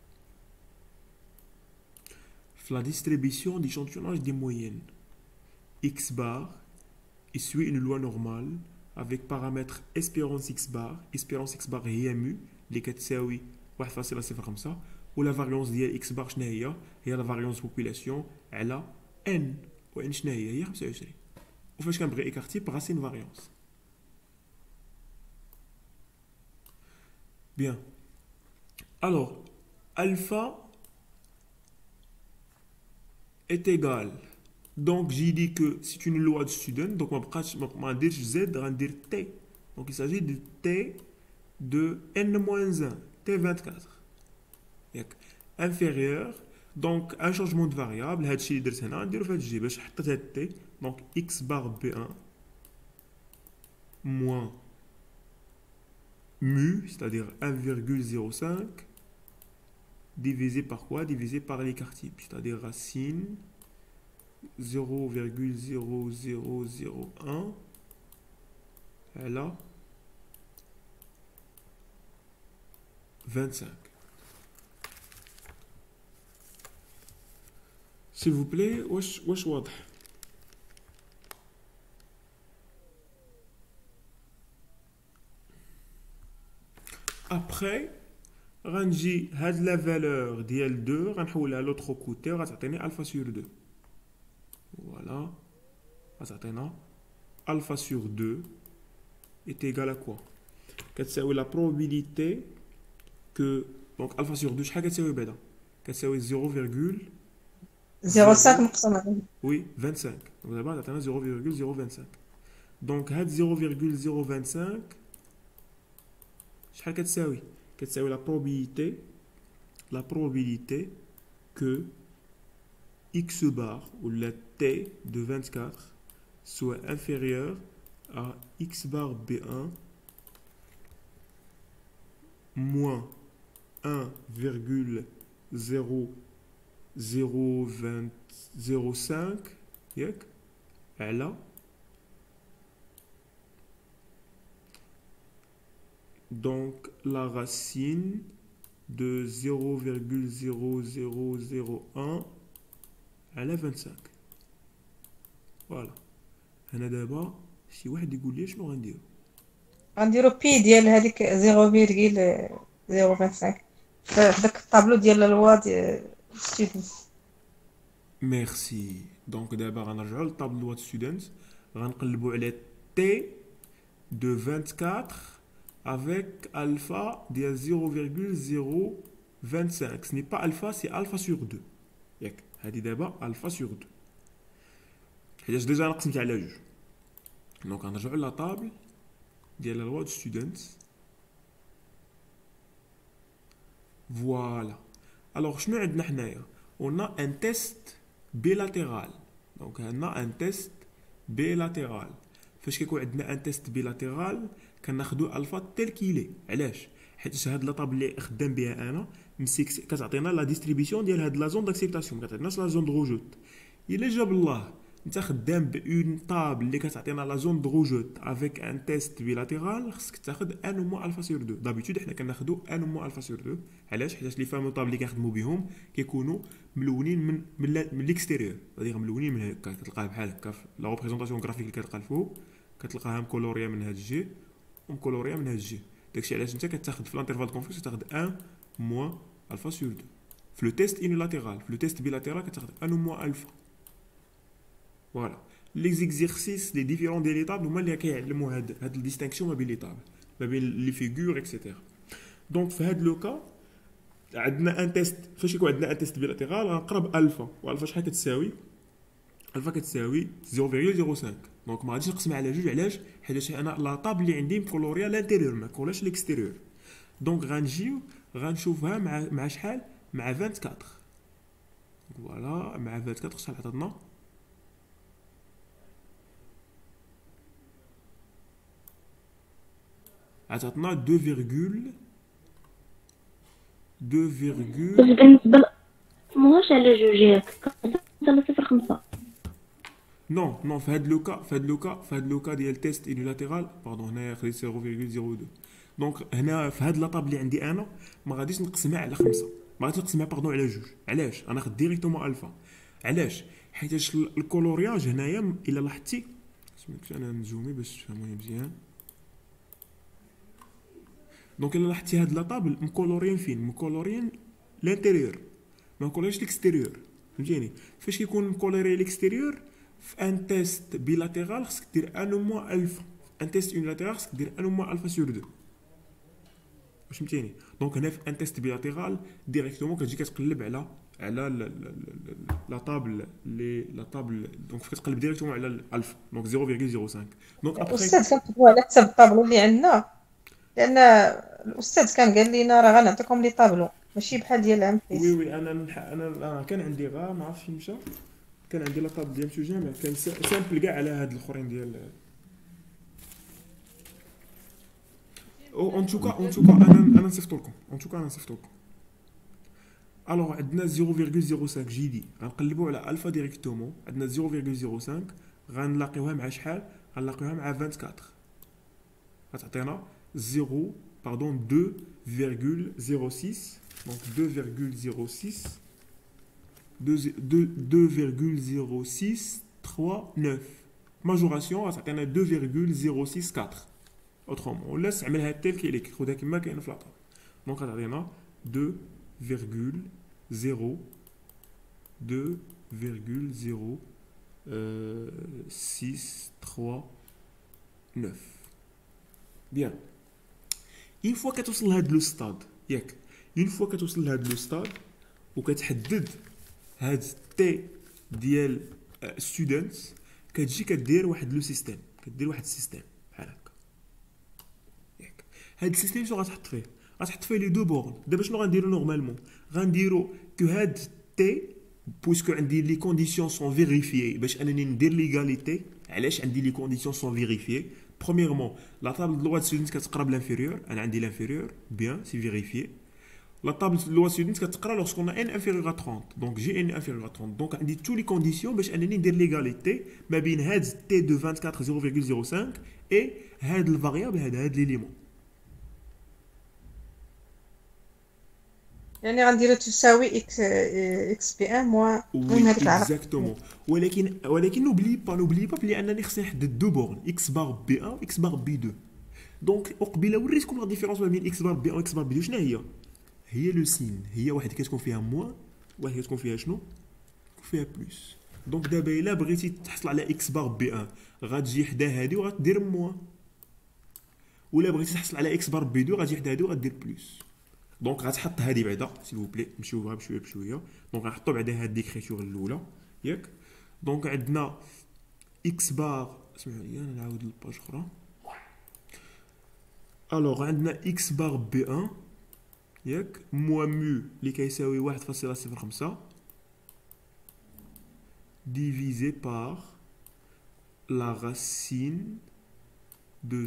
في la distribution d'échantillonnage des moyennes x bar il suit une loi normale avec paramètre espérance x bar. espérance x bar هي mu اللي كتساوي 1.05 ولا فاريونس ديال x bar شنو هي لا فاريونس بوبولاسيون على n و n شنو هي 25. وفاش كنبغي ايكارتي بغاسين فاريونس. Bien. Alors, alpha est égal. Donc, j'ai dit que c'est une loi de student. Donc, on va dire Z, on va dire T. Donc, il s'agit de T de N-1, T24. Inférieur. Donc, un changement de variable. هاد الشيء اللي درت هنا نديرو في هاد الجي باش حطيت هاد T. Donc, X bar B1 moins mu, c'est-à-dire 1,05 divisé par quoi? Divisé par l'écart type, c'est-à-dire racine 0,0001 là 25. S'il vous plaît, واش واضح؟ Après, غنجي هاد لا فالور ديال 2 غنحولها لوطخ كوتي وغتعطيني الفا سور 2. فوالا غتعطينا الفا سور 2 est égal à quoi؟ كتساوي لا probabilité que donc الفا سور 2 شحال كتساوي بعدا؟ كتساوي 0,05 مقسم على oui 25. donc دابا عطينا 0,025. donc هاد 0,025 شحال كتساوي؟ كتساوي la probabilité que x bar ou la t de 24 soit inférieur à x bar b1 moins 1,0005 ياك على donc la racine de 0,0001 على 25. فوالا هنا دابا شي واحد يقول لي شنو غنديرو؟ غنديرو بي ديال هذيك 0,025 في داك الطابلو ديال الوا ديال ستودنتس. ميرسي. دونك دابا غنرجعو للطابلو د ستودنتس غنقلبو على تي دو 24 avec alpha de 0,025. Ce n'est pas alpha, c'est alpha sur 2. ياك هادي دابا alpha sur 2 حيت ديجا نقسمت على جوج. دونك غنرجعو لا طابل ديال لا لوا دو ستودنتس. فوالا. الوغ شنو عندنا حنايا؟ on a un test bilatéral. دونك عندنا ان تيست بيلاتيرال. فاش كيكون عندنا ان تيست بيلاتيرال كناخدو الفا تيل كيلي. علاش؟ حيت هاد لاطابل اللي خدام بها انا مسيك كتعطينا لا ديستريبيسيون ديال هاد لا زون داكسبتاسيون، ما كتعطيناش لا زون دو روجوت. الا جاب الله انت خدام بون طابل اللي كتعطينا لا زون دو روجوت افيك ان تيست بيلاتيرال، خصك تاخد ان مو الفا سور 2. دابيتود حنا كناخدو ان مو الفا سور 2. علاش؟ حيت لي فامو طابل اللي كنخدمو بهم كيكونوا ملونين من ليكستيريور، غادي ملونين من هكا. كتلقاه بحال هكا في لا ريبريزونطاسيون غرافيك اللي كتلقى الفوق، كتلقاها مكولوريا من هاد الجي ومكولوريا من هاد الجي. داكشي علاش انت كتاخد في الانترفال دو كونفليكس كتاخد 1 موان الفا سور 2. في لو تيست يونيلاتيرال، في لو تيست بيلاتيرال كتاخد 1 موان الفا. فوالا لي زيكزيرسيس لي ديفيرون ديال لي طابل هما اللي كيعلموا هاد الديستينكسيون ما بين لي طابل، ما بين لي فيغور اكسيتيرا. دونك في هاد لوكا عندنا ان تيست، فاش يكون عندنا ان تيست بيلاتيرال غنقرب الفا، والفا شحال كتساوي؟ الفا كتساوي 0,05. دونك ما غاديش نقسم على جوج. علاش؟ حيت انا لا طابل اللي عندي مكولوريا لانتيريور ما كولاش ليكستيريور. دونك غنجيو غنشوفها مع شحال؟ مع 24. فوالا مع 24 شحال عطاتنا؟ عطاتنا 2 باش بالنسبة ماهوش على جوج هكا على 0.5. نو في هاد لوكا ديال تيست يونيلاتيرال باردون هنايا خليت 0.02. دونك هنا في هاد لاطاب اللي عندي انا ما غاديش نقسمها على 5، ما غاديش نقسمها باردون على جوج. علاش؟ انا ناخذ ديريكتومون الفا. علاش؟ حيتاش الكولورياج هنايا الا لاحظتي، سميتو انا نزومي باش تفهموني مزيان. دونك الا لاحظتي هاد لاطابل مكولوريين فين؟ مكولوريين لانتيريور، ما مكولوريش ليكستيريور. فهمتيني؟ فاش كيكون مكولوري ليكستيريور في ان تيست بيلاتيرال خصك دير ان موان الفا، ان تيست يونيلاتيرال خصك دير ان موان الفا سور 2. واش فهمتيني؟ دونك هنا في ان تيست بيلاتيرال ديريكتومون كتجي كتقلب على لا طابل دونك كتقلب ديريكتومون على الالفا، دونك 0.05. دونك ابخي الاستاذ كنطلبوا على حسب الطابلو اللي عندنا، لان الاستاذ كان قال لنا راه غنعطيكم لي طابلو ماشي بحال ديال العام وي فيس. انا كان عندي غا ما عرفتش فين مشى، كان عندي لاطاب ديال مسيو جامع كان سامبل كاع على هاد الاخرين ديال اون توكا انا نصيفط لكم الوغ عندنا 0.05 جي دي غنقلبوا على الفا ديريكتومون. عندنا 0.05 غنلاقيوها مع شحال؟ غنلاقيوها مع 24 غتعطينا 2.06. دونك 2.0639 ماجوراسيون غتعطينا 2.064. اوترومون ولا استعملها تيل كيليك خذها كما كاينه في لاطاب. دونك غتعطينا 2.0639. بيان. اون فوا كتوصل لهاد لو ستاد ياك، اون فوا كتوصل لهاد لو ستاد وكتحدد هاد تي ديال ستودنتس كتجي كدير واحد لو سيستيم، كدير واحد السيستيم بحال هكا ياك. هاد السيستيم شنو غتحط فيه؟ غتحط فيه لي دو بورن. دابا شنو غنديرو نورمالمون؟ غنديرو كو هاد تي بويسكو عندي لي كونديسيون سون فيريفيي باش انني ندير ليغاليتي. علاش عندي لي كونديسيون سون فيريفيي؟ Premièrement, la table de loi de students كتقرب l'inférieur, انا عندي l'inférieur, bien, c'est vérifié. La table de loi de students كتقرا lorsqu'on a n inférieur à 30. Donc j'ai n inférieur à 30. Donc عندي tous les conditions باش انني ندير l'égalité ما بين هاد t de 24 0.05 et هاد الفاريابل هاد ليليمون. يعني غنديرو تساوي اكس بي ان موان المهم هذيك العلاقه. اكزاكتومون. ولكن نوبلي با بلي انني خصني نحدد دو بورن اكس بار بي 1 و اكس بار بي 2. دونك وقبيله وريتكم لا ديفيرونس ما بين اكس بار بي 1 و اكس بار بي 2 شنو هي؟ هي لو سين، هي واحد كتكون فيها موان واحد كتكون فيها شنو؟ فيها بلس. دونك دابا الا بغيتي تحصل على اكس بار بي 1 غتجي حدا هادي وغتدير موان، ولا بغيتي تحصل على اكس بار بي 2 غتجي حدا هادي وغدير بلس. دونك غتحط هادي بعدا سيل بلي نمشيو بها بشويه. دونك غنحطو بعدا هاد ديكريتور الاولى ياك. دونك عندنا اكس بار، اسمعوا لي انا نعاود الباج اخرى. الوغ عندنا اكس بار بي 1 ياك موان مو اللي كيساوي 1.05 divisé par la racine de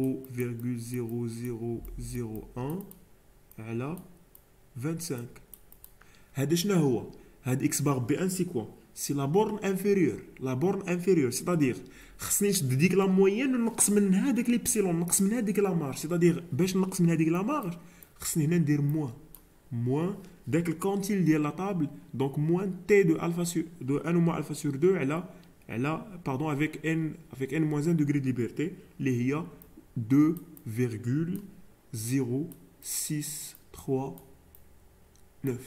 0.0001 على 25. هذا شنو هو؟ هاد اكس بار بي ان سي كوا؟ سي لا بورن انفيريور سيتادير خصني نشد ديك لا موين ونقص منها داك ليبسيلون، نقص منها ديك لا مارج. سيتادير باش نقص من هذيك لا مارج خصني هنا ندير موان داك الكونتيل ديال لا طابل. دونك موان تي دو الفا سور دو 1 موان الفا سور 2 على باردون افيك ان موان 1 دوغري دو ليبرتي اللي هي 2.0639.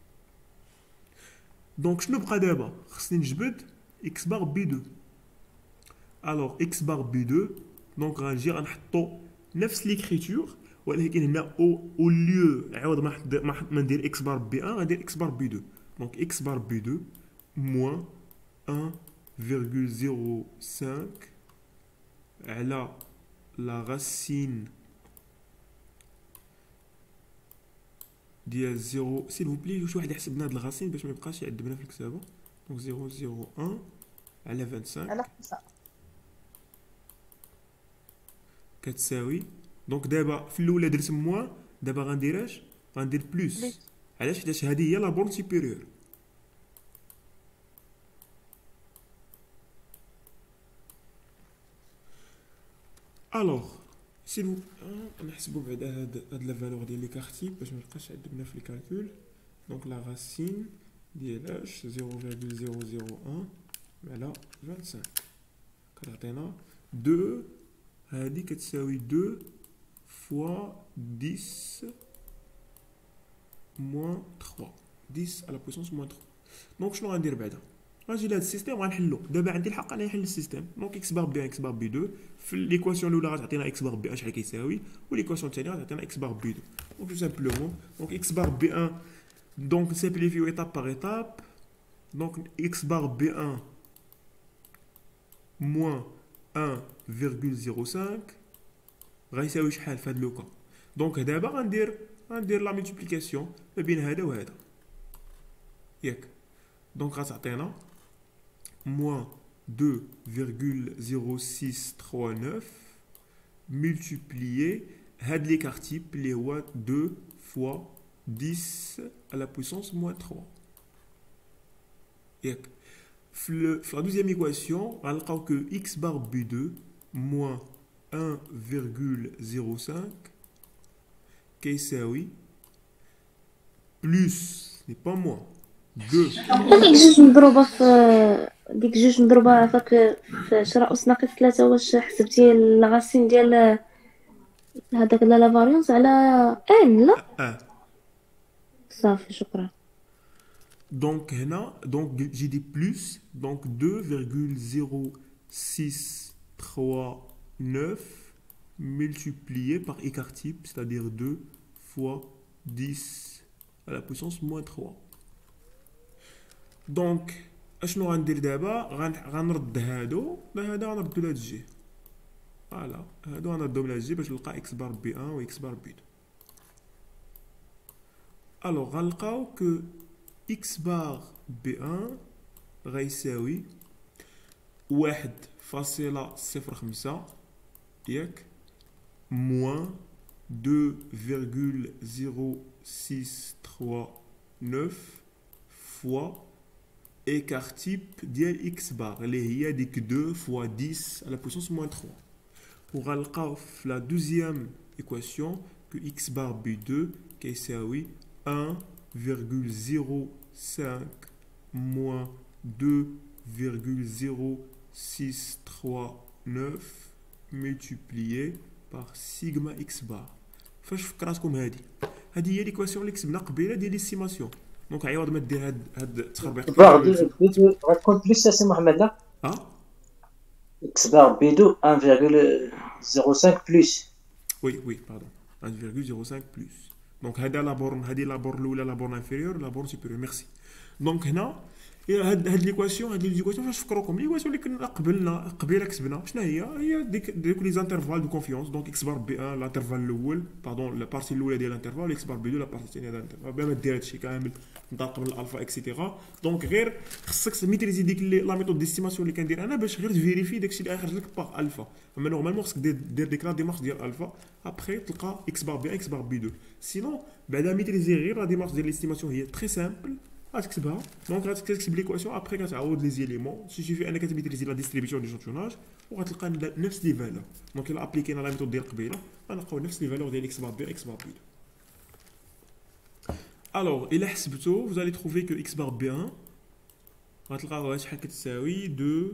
دونك شنو بقى دابا؟ خصني نجبد اكس بار بي 2. الوغ اكس بار بي 2 دونك غنجي غنحطو نفس ليكريتور، ولكن هنا او ليو عوض ما ندير اكس بار بي 1 غندير اكس بار بي 2. دونك اكس بار بي 2 موان 1.05 على لا راسين ديال 0 سيل فو بلي واش واحد يحسب لنا هاد الغاسين باش ما يبقاش يعذبنا في الكتابه. دونك 0.01 على 25 على 5 كتساوي دونك دابا في الاولى درت موان، دابا غندير اش؟ غندير بلوس. بلوس. علاش؟ حيت هذه هي لا بورن سوبيريور. الوغ سي بو نحسبوا بعدا هاد لا فالور ديال لي كارتي باش ما يبقاش عندنا في الكالكول. دونك لا راسين ديال اش 0.001 على 25 كتعطينا 2. هادي كتساوي 2 فوا 10 موان 3 10 على بويسونس موان 3. دونك شنو غندير بعدا؟ غنجي لهاد السيستيم غنحلو. دابا عندي الحق انني نحل السيستيم. دونك اكس بار بي 1 اكس بار بي 2 في ليكواسيون الاولى غتعطينا اكس بار بي 1 شحال كيساوي، وليكواسيون الثانيه غتعطينا اكس بار بي 2. دونك تو سامبلومون دونك اكس بار بي 1 دونك نسامبليفيو ايتاب باغ ايتاب. دونك اكس بار بي 1 موان 1,05 غيساوي شحال في هاد لوكا. دونك دابا غندير لا ملتيبليكاسيون ما بين هذا وهذا ياك. دونك غتعطينا moins 2,0639 multiplié هاد l'écart type اللي هو 2 fois 10 à la puissance moins 3 ياك. في la deuxième équation غنلقاو que x bar b2 moins 1,05 كيساوي plus n'est pas moins 2. ديك جوج مضروبة فاك في شراء أس ناقص 3. واش حسبتي الغاسين ديال هذاك لا فاريونس على ان؟ لا صافي شكرا. دونك هنا دونك جي دي بلس دونك 2,0639 multiplié par écart type, c'est-à-dire 2 fois 10 à la puissance moins 3. دونك اشنو غندير دابا؟ غنرد هادو لهذا، غنردو لهاد الجهه. فوالا هادو غنردهم لهاد الجهه باش نلقى اكس بار بي 1 و اكس بار بي 2. الوغ غنلقاو كو اكس بار بي 1 غيساوي 1.05 ياك موان 2,0639 فوا écart type ديال x bar اللي هي ديك 2 fois 10 à la puissance moins 3. وغنلقاو في la deuxième équation que x bar b2 كيساوي 1,05 moins 2,0639 multiplié par sigma x bar. فاش فكراتكم هذه هي ليكواسيون اللي كتبنا قبيله ديال ليستيماسيون. دونك عوض ما دير هاد التخربيق غتكون بليس سي محمد. لا اكس بار بي 2 1,05 بلس. وي باردون 1,05 بلس. دونك هذا لا بورن، هذه لا بورن الاولى لا بورن انفيريور لا بورن سوبيريور. ميرسي. دونك هنا هاد ليكواسيون فاش فكروكم ليكواسيون اللي كنا قبيله كتبنا شنو هي ديك لي زانترفال دو كونفيونس. دونك اكس بار بي 1 الانترفال الاول باردون لا بارتي الاولى ديال الانترفال، اكس بار بي 2 لا بارتي الثانيه ديال الانترفال. بلا ما دير هادشي كامل نطلق من الالفا اكسيتيرا. دونك غير خصك ميتريزي ديك لا ميثود ديستيماسيون اللي كندير انا باش غير تفيريفي داكشي اللي غيخرج لك باغ الفا. اما نورمالمون خصك دير ديك لا ديمارش ديال الفا ابخي تلقى اكس بار بي 1 اكس بار بي 2. سينون بعدا ميتريزي غير لا ديمارش ديال ليستيماسيون هي تري سامبل. غتكتبها دونك غتكتب ليكواسيون ابخي كتعوض لي زيليمون. سيفي انك كتميتريزي لا ديستريبيسيون دي جونتوناج وغتلقى نفس لي فالور. دونك الا ابليكينا لا ميثود ديال قبيله غنلقاو نفس لي فالور ديال اكس بار بي اكس بار بي 2. الوغ الا حسبتو vous allez trouver que x bar b1 غتلقاوها شحال كتساوي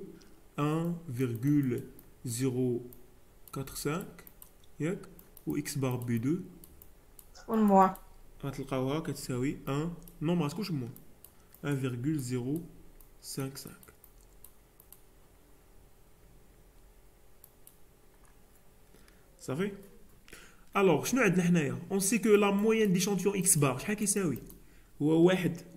1,045 ياك، و x bar b2 والموا غتلقاوها كتساوي 1 نو ما تكونش مو 1,055. صافي. الوغ شنو عندنا حنايا؟ اون سي كو لا موين ديشونتيون اكس بار شحال كيساوي؟ هو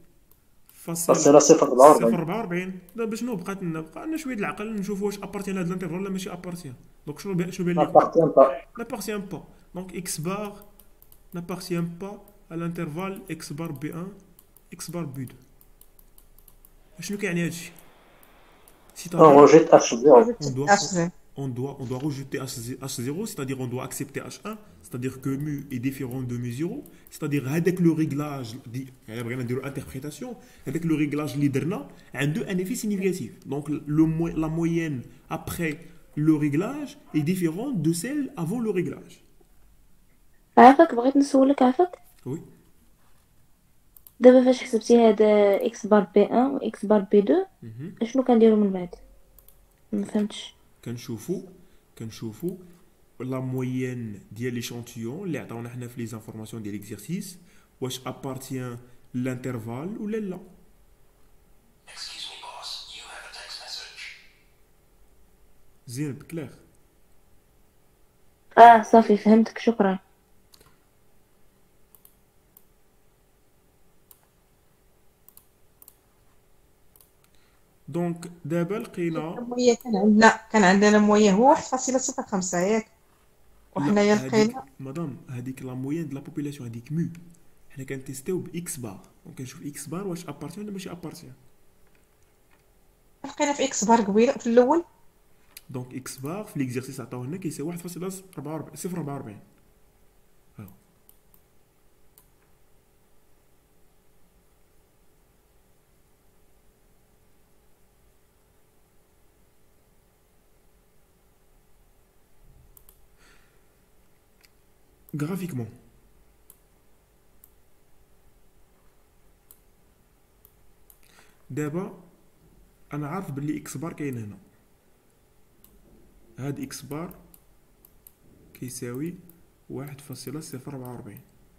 1.044. دابا شنو بقات لنا؟ بقى لنا شويه د العقل نشوفوا واش ابارتيان هاد الانترفال ولا ماشي ابارتيان. دونك شنو بان لي n'appartient pas. دونك اكس بار n'appartient pas à l'intervalle x bar b1 x bar b2. شنو كيعني هادشي؟ On rejette H0. On doit on doit rejeter H0, c'est-à-dire on doit accepter H1, c'est-à-dire que mu est différent de mu0, c'est-à-dire avec le réglage, l'interprétation, avec le réglage leaderna, a un effet significatif. Donc la moyenne après le réglage est différente de celle avant le réglage. عافاك بغيت نسولك عافاك Oui. دابا فاش حسبتي هذا اكس بار بي 1 و اكس بار بي 2 اشنو كنديرو من بعد ما فهمتش كنشوفوا la moyenne ديال l'échantillon اللي عطاونا حنا في les informations ديال l'exercice واش appartient l'intervalle ولا لا. Excuse me, boss. You have a text message. زين بكلاغ. صافي فهمتك شكرا. دونك دابا لقينا المويه كان عندنا المويه هو 1.05 ياك وحنايا لقينا مدام هذيك لا موين دو لا بوبولاسيون هذيك مو حنا كنتيستيو باكس بار دونك كنشوف اكس بار واش ابارتيون ولا ماشي ابارتيون. لقينا في اكس بار قبيله في الاول دونك اكس بار في ليكزيرسيس عطاو لنا كيساوي 1.44 graphiquement. دابا انا عارف باللي اكس بار كاين هنا هاد اكس بار كيساوي 1.044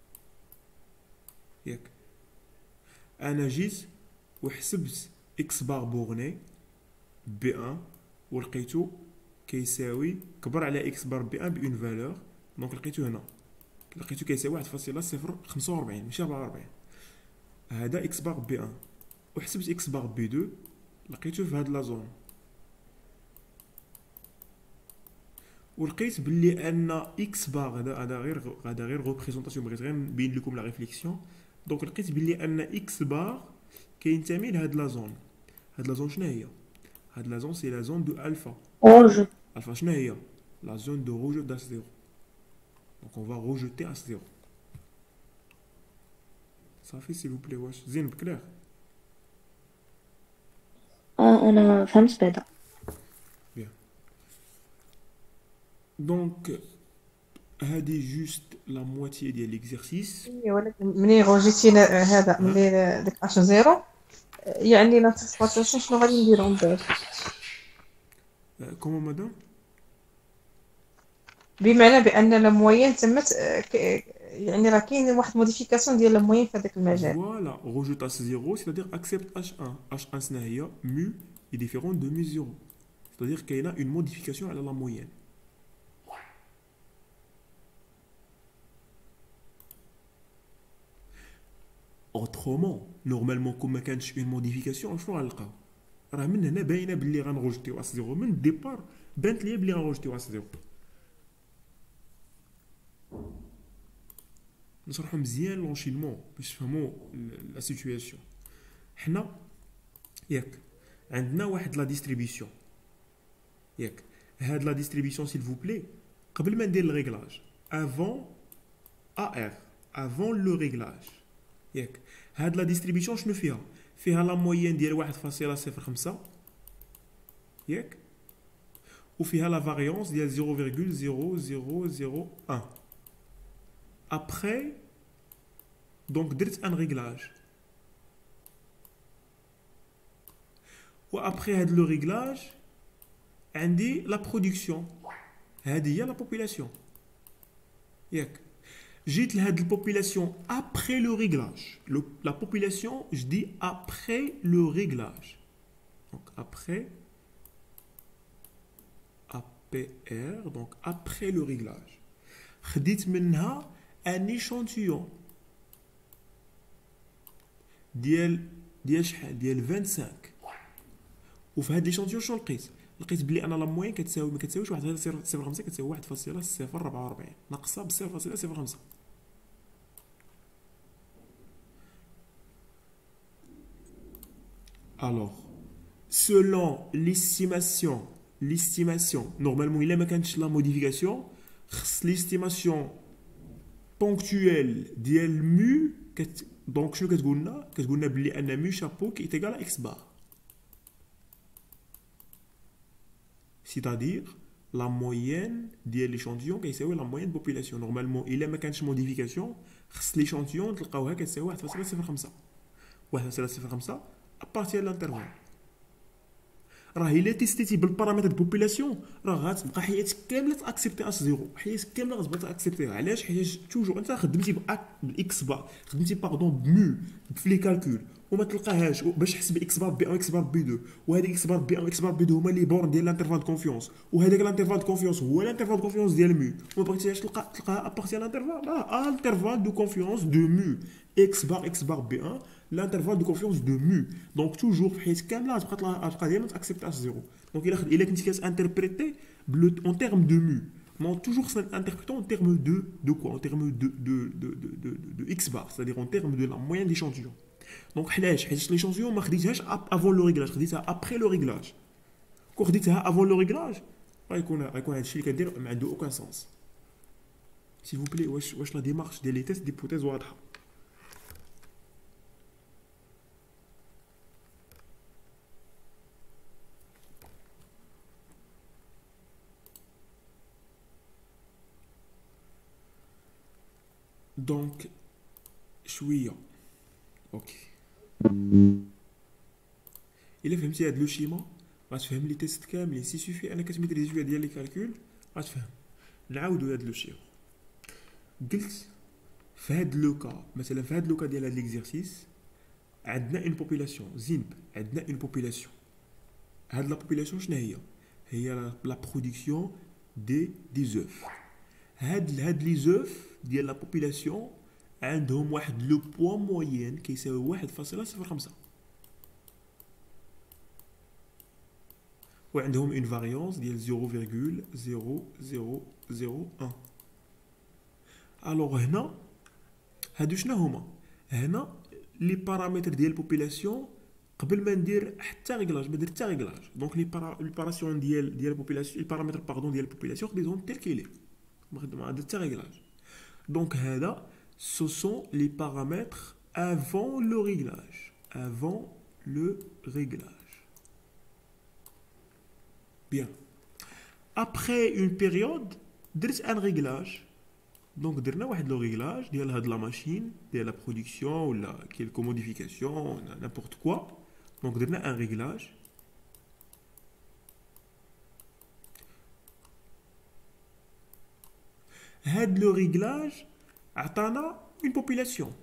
ياك انا جيت وحسبت اكس بار بورني بي 1 ولقيتو كيساوي كبر على اكس بار بي 1 بون فالور دونك لقيتو هنا لقيتو كيساوي 1.045 ماشي 44. هذا اكس بار بي 1 وحسبت اكس بار بي 2 لقيتو في هاد لا زون ولقيت باللي ان اكس بار هذا غير ريبريزونطاسيون بغيت غير نبين لكم لا ريفليكسيون. دونك لقيت باللي ان اكس بار كينتمي لهاد لا زون. هاد لا زون شنو هي؟ هاد لا زون سي لا زون دو الفا. الفا شنو هي؟ لا زون دو روجو داش زيرو. Donc on va rejeter H0. Ça fait s'il vous plaît واش زين بكلاغ. انا فهمت بعدا. Bien. Donc هذه جوست لا موتي ديال ليكزيرسيس. ولكن ملي روجيتينا هذا ملي داك اش زيرو يعني لا ترانسبورتاسيون شنو غادي نديرو من بعد؟ كومون مدام؟ بمعنى بان لا موين تمت يعني راه كاين واحد موديفيكاسيون ديال لا موين في هذاك المجال. فوالا روجيت H0 c'est-à-dire accepte H1. H1 شنو هي؟ mu est différent de mu0. C'est-à-dire كاينه une modification على لا موين. Autrement, normalement comme ما كانتش une modification شنو غنلقاو؟ راه من هنا باينه باللي غنروجيتيو H0 من الديبار بانت ليا بلي غنروجيتيو H0. نشرحوا مزيان لونشينمون باش تفهموا لا سيتوياسيون. حنا ياك عندنا واحد لا ديستريبيسيون ياك هاد لا ديستريبيسيون سيل فو بلي قبل ما ندير الريغلاج افون ار افون لو ريغلاج ياك هاد لا ديستريبيسيون شنو فيها لا موين ديال 1.05 ياك وفيها لا فاريونس ديال 0.0001. Après, donc, درت un réglage. Ou après le réglage, عندي la production. هذه هي la population. ياك جيت لهاد البوبولاسيون après le réglage. La population, je dis après le réglage. Donc après APR, donc après le réglage. خديت منها ان ايشانتيون ديال شحال ديال 25 وفي هاد ليشانتيون شنو لقيت بلي انا لا موين كتساوي ما كتساويش 1.05 كتساوي 1.044 ناقصه ب 0.05. Alors selon l'estimation l'estimation. Normalement, il a quand la modification, l'estimation ponctuelle ديال mu donc شنو كتقولنا بلي ان mu chapeau qui est égal à x bar. C'est-à-dire la moyenne ديال l'échantillon كيساوي la moyenne de population. Normalement, il a quand modification, l'échantillon تلقاوها كتساوي 1.05 1.05 à partir de l'intervalle. راه الا تيستيتي بالبارامتر د بوبولاسيون راه غتبقى حياتك كامله تاكسبتي اس زيرو، حياتك كامله غتبقى تاكسبتيها. علاش؟ حيت توجور انت خدمتي بالاكس بار، خدمتي باردون بمو في لي كالكول وما تلقاهاش باش تحسب اكس بار بي 1 اكس بار بي 2، وهذيك اكس بار بي 1 اكس بار بي 2 هما لي بورن ديال الانترفال دو كونفيونس، وهذاك الانترفال دو كونفيونس هو الانترفال دو كونفيونس ديال مو، وما بغيتيهاش تلقاها ابارتي الانترفال الانترفال دو كونفيونس دو مو اكس بار بي 1 l'intervalle de confiance de mu. Donc toujours في حياتك كامله غتبقى ديما تاكسبتي اس زيرو. دونك الا كنتي كتانتربريتي en termes de mu. Non, toujours interprétons en termes de quoi? En termes de x bar, c'est-à-dire en termes de la moyenne d'échantillon. Donc حيت l'échantillon ما خديتهاش avant le réglage، خديتها après le réglage. كون خديتها avant le réglage غيكون هادشي اللي كدير ما عنده aucun sens. S'il vous plaît واش لا ديمارش ديال لي تيست ديبوتيز واضحه؟ دونك شويه اوكي الا فهمتي هاد لو شيما غتفهم لي تيست كاملين. سي سوفي انك تميتريزي شويه ديال لي كالكول غتفهم. نعاودو هاد لو شيما. قلت في هاد لوكا مثلا في هاد لوكا ديال هاد ليكزيرسيس عندنا اون بوبولاسيون زينب، عندنا اون بوبولاسيون. هاد لا بوبولاسيون شنو هي لا برودكسيون دي زوف. هاد لي زوف ديال لا بوبولاسيون عندهم واحد لو بوا موين كيساوي 1.05 وعندهم اون فاريونس ديال 0.0001. الوغ هنا هادو شنو هما؟ هنا لي بارامتر ديال البوبولاسيون قبل ما ندير حتى ريغلاج، ما درت حتى ريغلاج. دونك لي باراسيون ديال البوبولاسيون، لي بارامتر باردون ديال البوبولاسيون خديتهم تيل كيلي، ما درت حتى ريغلاج. Donc, ce sont les paramètres avant le réglage. Avant le réglage. Bien. Après une période, درت un réglage. Donc, درنا واحد le réglage ديال هاد la machine, ديال la production ou la quelque modification, n'importe quoi. Donc, درنا un réglage. هاد لو ريغلاج عطانا اون بوبولاسيون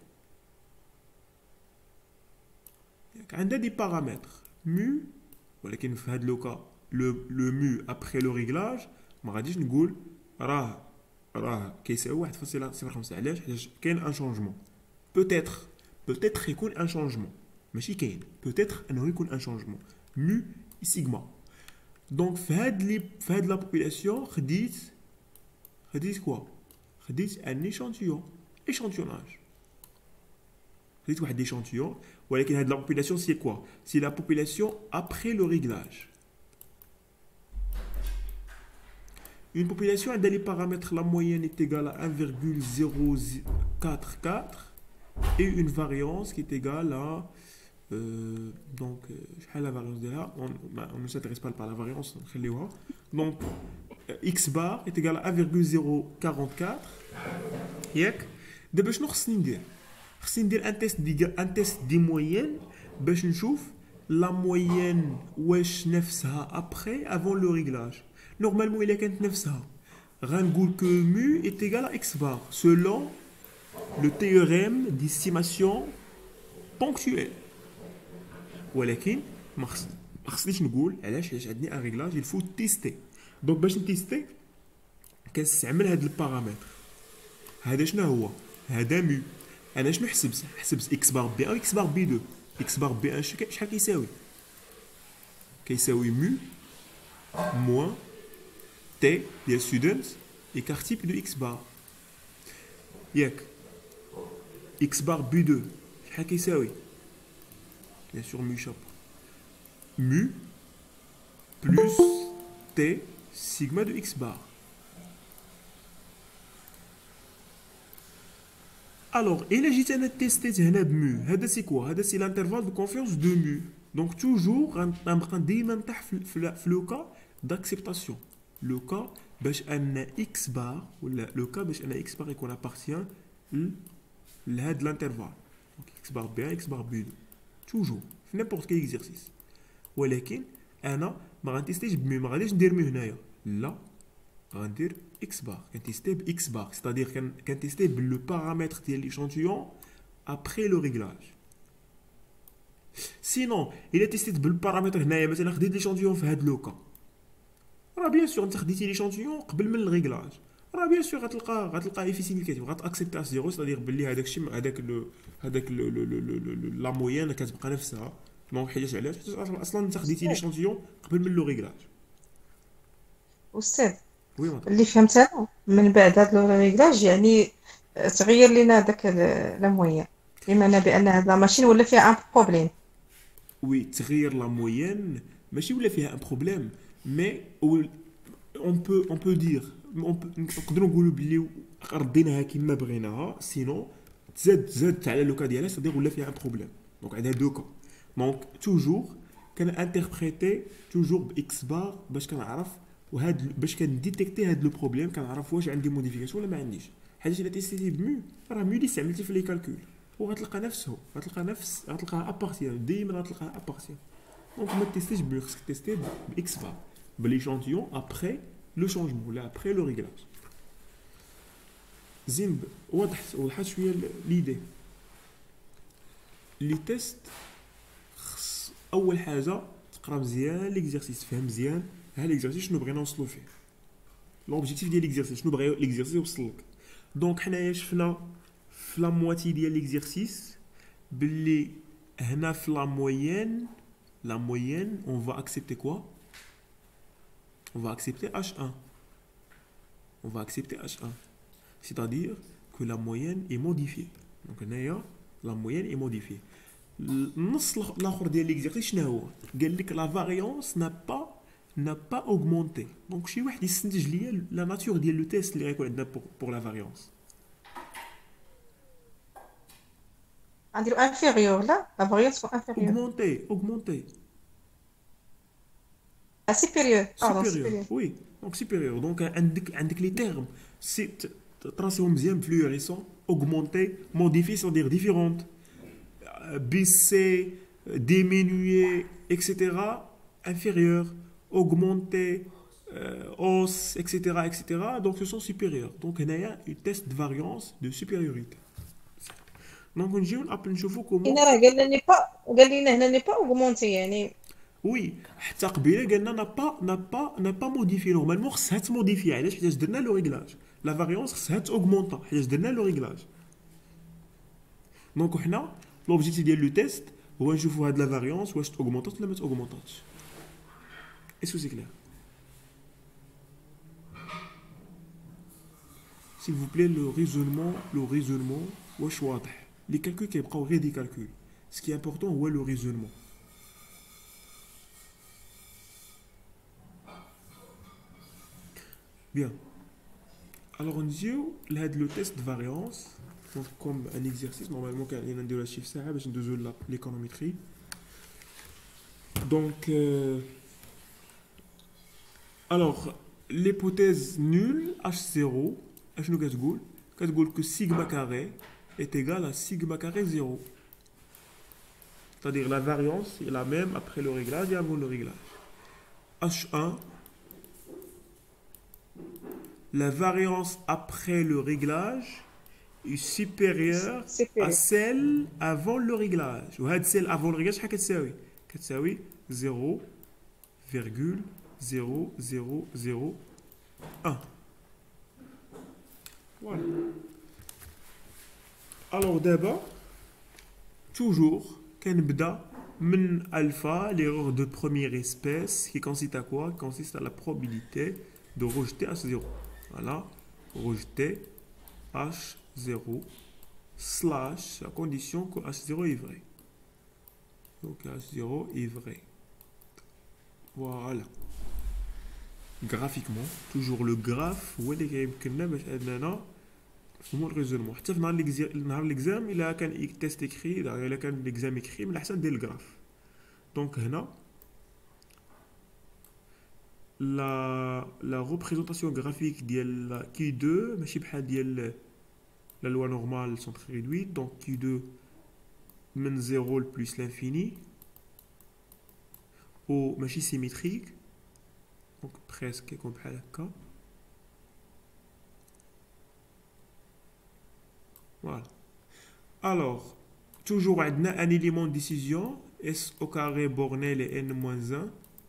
عندها دي بارامتر مو، ولكن في هاد لوكا لو مو ابري لو ريغلاج ما غاديش نقول راه كيساوي 1.05. علاش؟ حيت كاين ان شونجمون. بوتيتر يكون ان شونجمون، ماشي كاين بوتيتر انه يكون ان شونجمون مو سيغما. دونك في هاد لا بوبولاسيون خديت كوا؟ خديت ان échantillonnage. خديت واحد échantillon، ولكن هاد لا بوبولاسيون سي كوا؟ سي لا بوبولاسيون après le réglage. Une population عندها لي paramètres la moyenne est égale à 1.044 et une variance qui est égale à donc شحال la variance ديالها؟ on ne s'intéresse pas par la variance نخليوها. Donc x bar est égal à 1.044 ياك. دابا شنو خصني ندير؟ خصني ندير ان تيست دي موين باش نشوف لا موين واش نفسها ابري افون لو ريغلاج. نورمالمون الا كانت نفسها غنقول كو مو est égal à x bar selon le théorème d'estimation ponctuelle. ولكن ما خصنيش نقول. علاش؟ حيت عندي ان ريغلاج الفو تيستي. دونك باش نتيستي كنستعمل هاد البارامتر. هذا شنو هو؟ هذا مو. انا شنو حسبت اكس بار بي 1 اكس بار بي 2. اكس بار بي 1 شحال كيساوي مو موان تي ديال ستودنت ايكار تيب دو اكس بار ياك. اكس بار بي 2 شحال كيساوي؟ بيان سور مو شابو مو بلس T tester sigma de x bar. Alors, il a juste à tester هنا بمو. هذا c'est quoi? هذا c'est l'intervalle de confiance de mu. Donc toujours غنبقى ديما نطيح في le cas d'acceptation. Le cas باش ان x bar ولا le cas باش ان x bar يكون appartient لهاد l'intervalle. Donc x bar b1 x bar b2. toujours في n'importe quel exercice. ولكن انا ما غنتيستيش بمو، ما غاديش ندير مو هنايا، لا غندير اكس بار، كنتيستي باكس بار، c'est-à-dire كنتيستي باللو بارامتر ديال ليشانتيون ابري لو ريغلاج. سينون الا تيستيت بالبارامتر هنايا مثلا خديت ليشانتيون في هاد لوكا، راه بيان سور انت خديتي ليشانتيون قبل من الريغلاج، راه بيان سور غتلقى ايفي سينيفيكاتيف، غتاكسبتي اس زيرو، c'est-à-dire باللي هذاك الشيء هذاك لا موين كتبقى نفسها. دونك حيت علاش؟ حيت اصلا انت خديتي ليشانتيون قبل من لو ريغلاج. استاذ وي مطلع. اللي فهمت انا من بعد هاد لو ريغلاج يعني تغير لينا داك لا موين، بمعنى بان هاد لا ماشين ولا فيها ان بروبليم. وي تغير لا موين ماشي ولا فيها ان بروبليم، مي اون بو دير نقدروا نقولوا بلي رديناها كما بغيناها، سينو زادت على لوكا ديالها، c'est-à-dire ولا فيها ان بروبليم. دونك عندها دو كا. دونك توجور كنانتربريتي توجور باكس بار باش كنعرف، وهاد باش كنديتيكتي هاد لو بروبليم، كنعرف واش عندي موديفيكاسيون ولا ما عنديش. حيت الا تيستيتي بمو راه مو اللي استعملتي في لي كالكول، وغتلقى نفسه غتلقاها ابارتيان، ديما غتلقاها ابارتيان. دونك ما تيستيش بمو، خصك تيستي باكس بار بليشانتيون ابري لو شونجمون ولا ابري لو ريغلاج. زين وضحت شويه ليدي. لي تيست خص اول حاجه تقرا مزيان ليكزارسيس، تفهم مزيان ها ليكزارسيس شنو بغينا نوصلو فيه، لوبجيكتيف ديال ليكزارسيس شنو بغى ليكزارسيس يوصل لك. دونك حنايا شفنا في لا مواتي ديال ليكزارسيس باللي هنا في لا موين اون فا اكسبتي كوا، اون فا اكسبتي H1، اون فا اكسبتي H1، c'est-à-dire que la moyenne est modifiée. Donc هنايا la moyenne est modifiée. النص الاخر ديال ليكزارسيس شنو هو؟ قال لك لا فاريونس n'a pas augmenté. Donc شي واحد يستنتج ليا لا ناتور ديال لو تيست اللي غيكون عندنا بور لا فاريونس. غنديرو انفيريور، لا لا فاريونس انفيريور، augmenté سوبيريور، supérieur. Oui, donc supérieur. Donc عندك لي تيرم سي تراسيهم مزيان فلوريسون، augmenté, modifié, c'est-à-dire différente, baisser, diminuer, etc. inférieur, augmenter, hausse, etc., etc. Donc ce sont supérieurs. Donc il y a un test de variance de supériorité. Donc on نشوفوا comment. هنا راه قال لنا هنا ني با اوغمونتي يعني. Oui, حتى قبيله قالنا n'a pas modifié. Normalement خصها تموديفي، علاش؟ حيت درنا لو ريغلاج. لا فاريونس خصها تاوغمونطا حيت درنا لو ريغلاج. دونك حنا لوبجيكتيف ديال لو تيست هو نشوفوا هاد لا فاريونس واش تاوغمونطات ولا ما تاوغمونطاتش. اسكو سي كلير؟ s'il vous plaît le raisonnement واش واضح؟ لي كالكول كيبقاو غير دي كالكول، سكي امبورطون هو لو raisonnement. Bien. Alors on dit le test de variance, donc comme un exercice, normalement quand il y a un chiffre ça, je vais l'économétrie. Donc alors l'hypothèse nulle H0, je nous dis que sigma carré est égal à sigma carré 0. C'est-à-dire la variance est la même après le réglage et avant le réglage. H1, la variance après le réglage est supérieure à celle avant le réglage. Ou celle avant le réglage, كتساوي 0,0001. Voilà. Alors d'abord, toujours, كنبدا من alpha, l'erreur de première espèce, qui consiste à quoi? Qui consiste à la probabilité de rejeter H0. Voilà, rejeter H0 slash à condition que H0 est vrai. Donc H0 est vrai. Voilà. graphiquement toujours le graphe هو اللي كيمكننا باش اننا نفهموا الريزولمون حتى في نهار ليكزام الا كان تيست اكري الا كان ليكزام اكري من الاحسن دير الجراف دونك هنا la représentation graphique ديال Q2 ماشي بحال ديال la loi normale centre réduit donc Q2 من 0 plus l'infini ou ماشي symétrique donc presque comme بحال هكا voilà alors toujours عندنا un élément de décision S au carré borné les n-1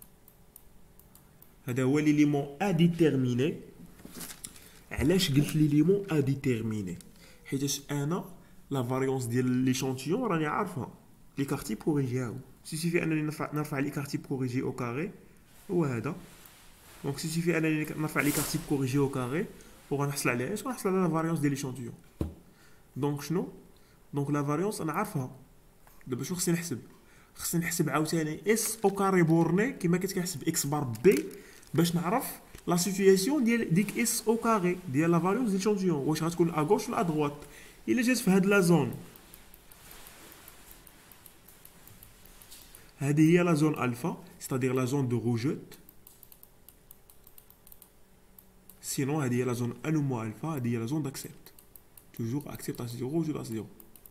هذا هو l'élément à déterminer علاش قلت l'élément à déterminer حيتاش انا لا فاريونس ديال ليشانتيون راني عارفها لي كارتي كوريجياو سيسيفي انني نرفع لي كارتي كوريجي او كاري هو هذا دونك سيسيفي انني نرفع لي كارتي كوريجي او كاري وغنحصل على اش غنحصل على لا فاريونس ديال ليشانتيون دونك شنو دونك لا فاريونس انا عارفها دابا شنو خصني نحسب عاوتاني اس او كاري بورني كما كنت كنحسب اكس بار بي باش نعرف لا سيتوياسيون ديال ديك اس او كاري ديال لا فاريونس ديال ليشانتيون واش غتكون ا غوش ولا ا دروات الا جات في هاد لا زون هذه هي لا زون الفا c'est-à-dire la zone de rejet sinon هذه هي لا زون انومو الفا هذه هي لا زون d'accept toujours accept à 0 rejet à 0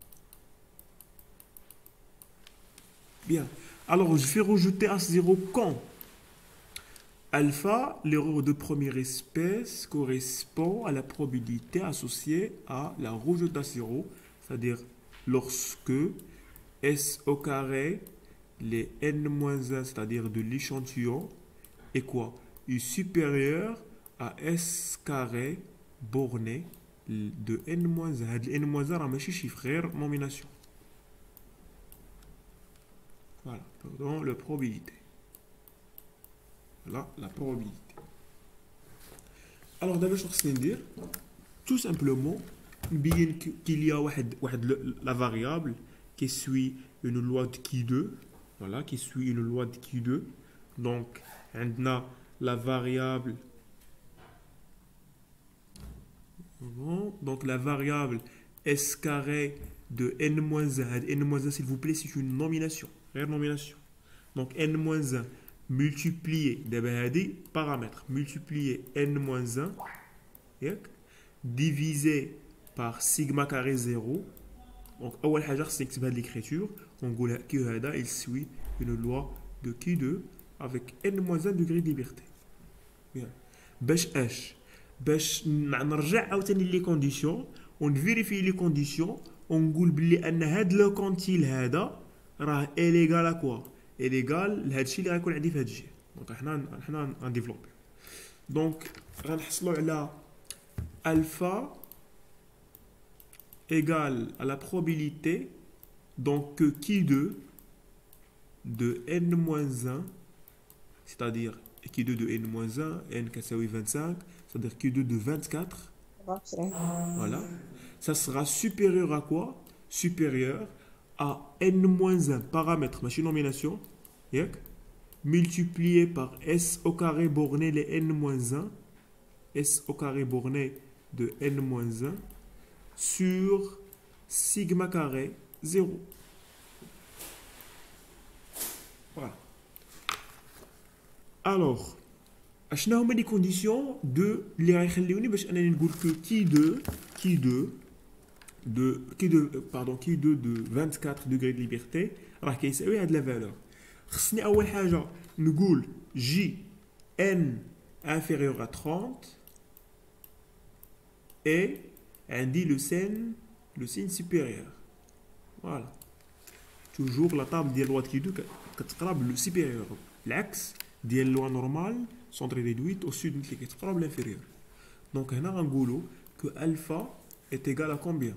bien alors je fais rejeter à 0 quand alpha, l'erreur de première espèce correspond à la probabilité associée à la rejet à 0, c'est-à-dire lorsque S au carré, les n-1, c'est-à-dire de l'échantillon, est quoi? Est supérieur à S carré borné de n-1. n-1 a un chiffre, nomination. Voilà, pardon, la probabilité. Voilà la probabilité. Alors d'abord je vais dire tout simplement qu'il y a la variable qui suit une loi de Q2, voilà, qui suit une loi de Q2. Donc on a la variable donc la variable S carré de n-1, n-1 s'il vous plaît c'est une nomination, nomination. Donc n-1 multiplié paramètre multiplié n-1 divisé par sigma carré 0 donc اول حاجه خصني نكتب هذه l'écriture ونقول que هذا il suit une loi de Q2 avec n-1 degré de liberté bien باش نرجع عاوتاني لي كونديسيون ونفيريفي لي كونديسيون ونقول بلي ان هذا لو كونتيل هذا راه ايليغال ا كوا ايليغال لهذا الشيء اللي غيكون عندي في هذا الجهه دونك حنا غنديفلوبي دونك غنحصلوا على alpha égale à la probabilité donc que Q2 de n-1 c'est-à-dire Q2 de n-1 n كتساوي 25 c'est-à-dire Q2 de 24 voilà ça sera supérieur à quoi supérieur à n-1 paramètre machine nomination multiplié par S au carré borné les n-1 S au carré borné de n-1 sur sigma carré 0 voilà alors شنو هما لي كونديسيون دو اللي غيخليوني باش انني نقول كو Q2 de 24 degrés de liberté راه كيساوي هاد لا فالور خصني اول حاجه نقول J n inférieur à 30 et عندي le signe supérieur voilà toujours la table ديال لوا Q2 كتقرب لو supérieur العكس ديال لوا نورمال centre réduite au sud اللي كتقرب l'inférieur donc هنا غنقولوا que alpha est égal à combien?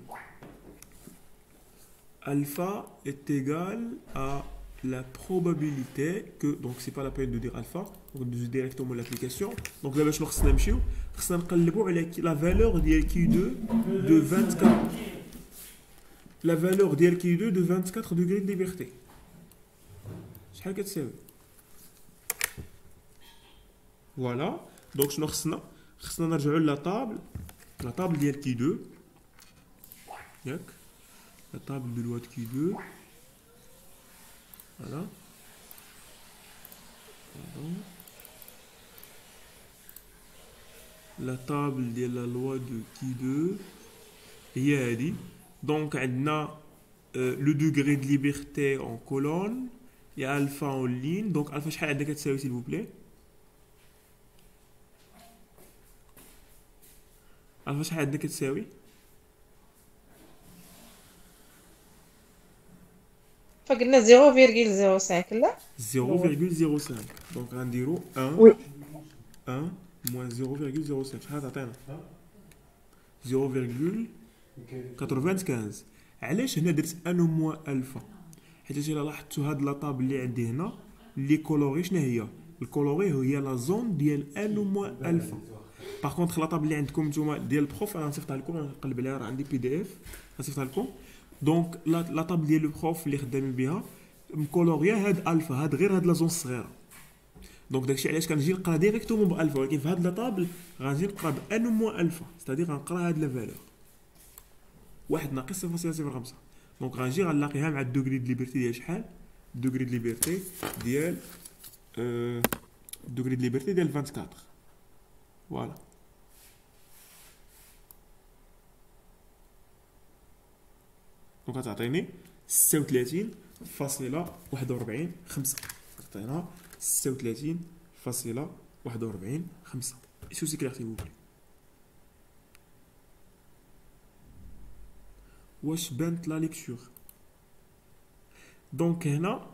Alpha est égal à la probabilité que, donc c'est pas la peine de dire alpha, on dit directement l'application. Donc là, je vais la valeur de Q2 de 24. La valeur de Q2 de 24 degrés de liberté. Voilà. دونك شنو خصنا نرجعوا لا طابل ديال كي 2 ياك لا طابل دو لوا كي 2 فوالا لا طابل ديال لا لوا دو كي 2 هي هادي. دونك عندنا لو دوغري دو ليبرتي اون كولون يا الفا اون لين. دونك الفا شحال عندها كتساوي سيل بوبلي؟ الفا شحال عندنا كتساوي؟ فقلنا 0.05 لا 0.05. دونك غنديرو 1 وي 1 موان 0.05 شحال تعطينا؟ 0.95. علاش هنا درت ان موان الفا؟ حيت الا لاحظتوا هاد لا طابل اللي عندي هنا اللي كولوري شنو هي؟ الكولوري هي لا زون ديال ان موان الفا. باغ كونطخ لا طابل اللي عندكم نتوما ديال البروف انا نصيفطها لكم، نقلب عليها راه عندي PDF نصيفطها لكم. دونك لا طابل ديال البروف اللي خدامين بها مكولوريا هاد الفا، هاد غير هاد لا زون الصغيره. دونك داكشي علاش كنجي نقرا ديريكتومون بالفا، ولكن في هاد لا طابل غنجي نقرا بان موان الفا، ستادير غنقرا هاد لا فالور 1 ناقص 0.05. دونك غنجي غنلاقيها مع الدوغري دو ليبرتي ديال شحال؟ الدوغري دو ليبرتي ديال الدوغري دو ليبرتي ديال 24. فوالا دونك غتعطيني 36.41.5. عطينا 36.41.5. شو سي كلاير s'il vous plaît؟ واش بانت لا ليكتور؟ دونك هنا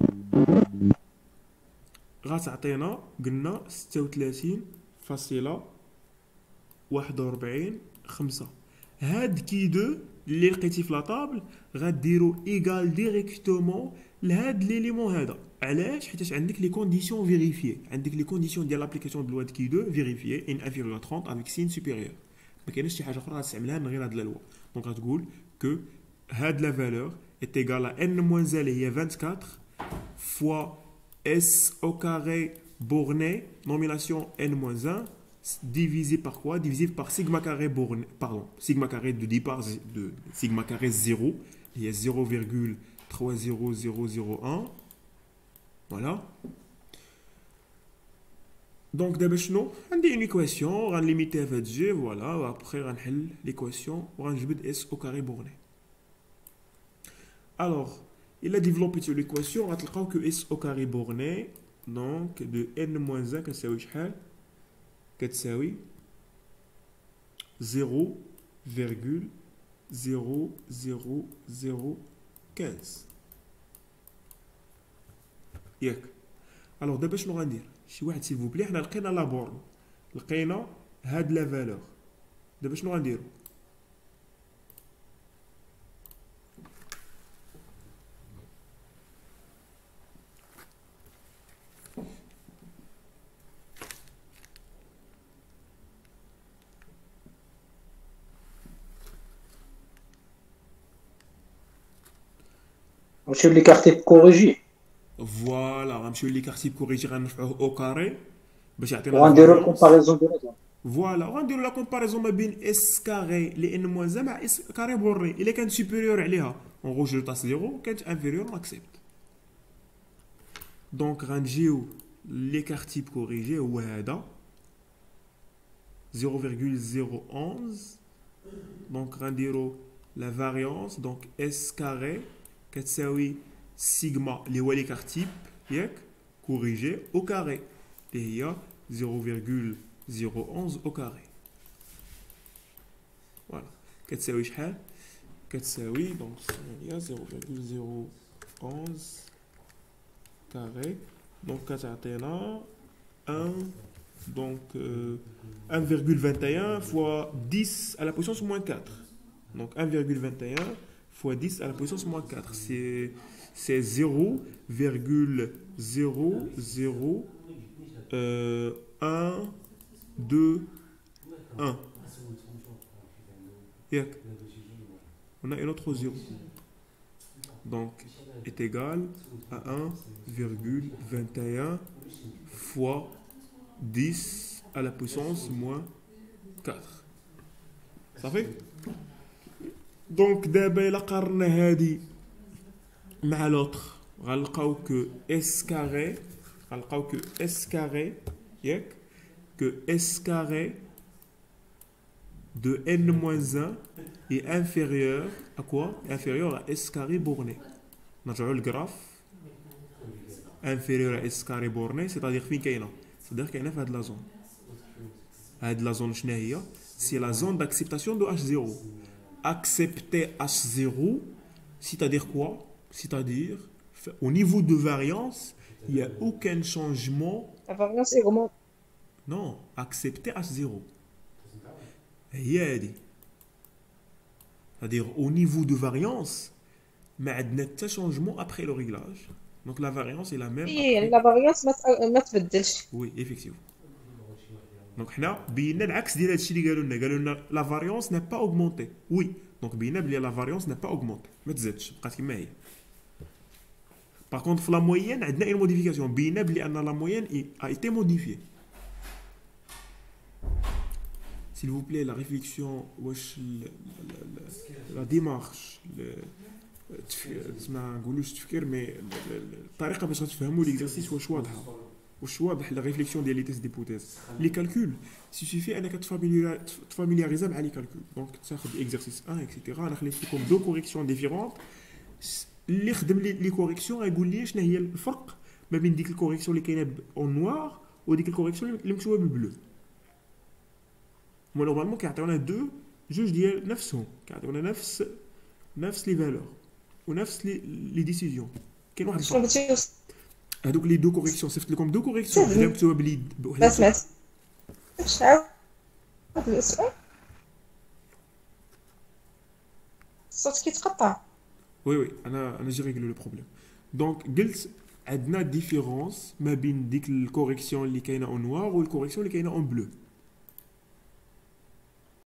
غتعطينا قلنا 36.41.5. هاد كي 2 اللي لقيتي في لا طابل غديرو ايغال ديريكتومون لهاد ليليمون هذا. علاش؟ حيت عندك لي كونديسيون فيريفيي، عندك لي كونديسيون ديال لابليكاسيون دو لوا كي 2 فيريفيي ان انفيريور 30 افيك سين سوبيريور. ما كاينش شي حاجه اخرى غتستعملها من غير هاد لا لوا. دونك غتقول كو هاد لا فالور est égale à n moins l هي 24 fois s au carré borné nomination n moins 1 divisé par quoi? Divisé par sigma carré borné, pardon, sigma carré de départ de sigma carré 0 il y a 0,30001. Voilà. Donc d'abord شنو عندي une équation غنليميتيها في هاد الجي فوالا وابخي غنحل l'équation وغنجبد s au carré borné. Alors, il a développé sur l'équation, on va trouver que S au carré borné, donc de n-1 كتساوي 0,00015. ياك. alors دابا شنو غندير؟ شي واحد سيل فوبلي حنا لقينا لا بورن، لقينا هاد لا فالور. دابا شنو غنديرو؟ نمشيو ليكارتي كوريجي. فوالا غنمشيو ليكارتي كوريجي غنرفعوه او كاري باش يعطينا وغنديرو الكومباريزون بيناتهم. فوالا وغنديرو لا كومباريزون ما بين اس كاري لي ان موان 1 مع اس كاري بورني. الا كانت سوبيريور عليها اون روجيتا 0، كانت انفيريور ناكسبت. دونك غنجيو ليكارتي كوريجي هو هذا 0,011. دونك غنديرو لا فاريونس دونك اس كاري كتساوي سيغما اللي هو ليكارتيب ياك كوريجي او كاري اللي هي 0,011 او كاري. فوالا كتساوي شحال؟ كتساوي دونك هي 0,011 كاري. دونك كتعطينا 1 donc 1,21 fois 10 à la puissance moins 4. Donc 1,21 fois 10 à la puissance moins 4. C'est 0,00121. On a un autre 0. Donc est égal à 1,21 fois 10 à la puissance moins 4. Ça fait? Donc d'abord إلا قارنا هذه مع l'autre غنلقاو que s carré غنلقاو que s carré ياك que s carré de n-1 est inférieur à quoi? Inférieur à s carré borné. نرجعوا للجراف inférieur à s carré borné c'est-à-dire فين كاينه؟ c'est-à-dire كاينه في هاد لا زون. هاد لا زون شنو هي؟ سي لا زون d'acceptation de h0. Accepter h0, c'est-à-dire quoi? C'est-à-dire au niveau de variance, il n'y a aucun changement. La variance augmente. Non, accepter h0. هي هادي. C'est-à-dire au niveau de variance, ما عندنا حتى changement après le réglage. Donc la variance est la même. يعني لا فاريونس ما تبدلش. Oui, effectivement. Donc حنا بينا العكس ديال هادشي اللي قالوا لنا لا فاريونس n'a pas augmenté. Oui. Donc بينا بلي لا فاريونس n'a pas augmenté. ما تزادش بقات كما هي. Par contre في لا موين عندنا une modification. بينا بلي ان لا موين a été modifiée. S'il vous plaît la réflexion واش la démarche ما نقولوش التفكير مي الطريقه باش تفهموا ليكزارسيس واش واضح لا ريفليكسيون ديال لي تيست ديبوتيز لي كالكول سيفي انك تفاميلياريزا مع لي كالكول دونك تاخذ اكزرسيس 1 اكسيتيرا انا خليت لكم دو كوريكسيون ديفيرونت اللي خدم لي كوريكسيون غيقول لي شنو هي الفرق ما بين ديك الكوريكسيون اللي كاينه اون نوار وديك الكوريكسيون اللي مكتوبه بالبلو. مو نورمالمون كيعطيونا جوج ديال نفسهم كيعطيونا نفس لي فالور ونفس لي ديسيزيون. كاين واحد شنو الفرق. قلتي؟ هذوك لي دو كوريكسيون صيفط لكم دو كوريكسيون سهل. وحده مكتوبه بلي ما سمعت. واش عاود السؤال؟ الصوت كيتقطع. وي انا جي ريغلو لو بروبليم. دونك قلت عندنا ديفيرونس ما بين ديك الكوريكسيون اللي كاينه اون نوار والكوريكسيون اللي كاينه اون بلو.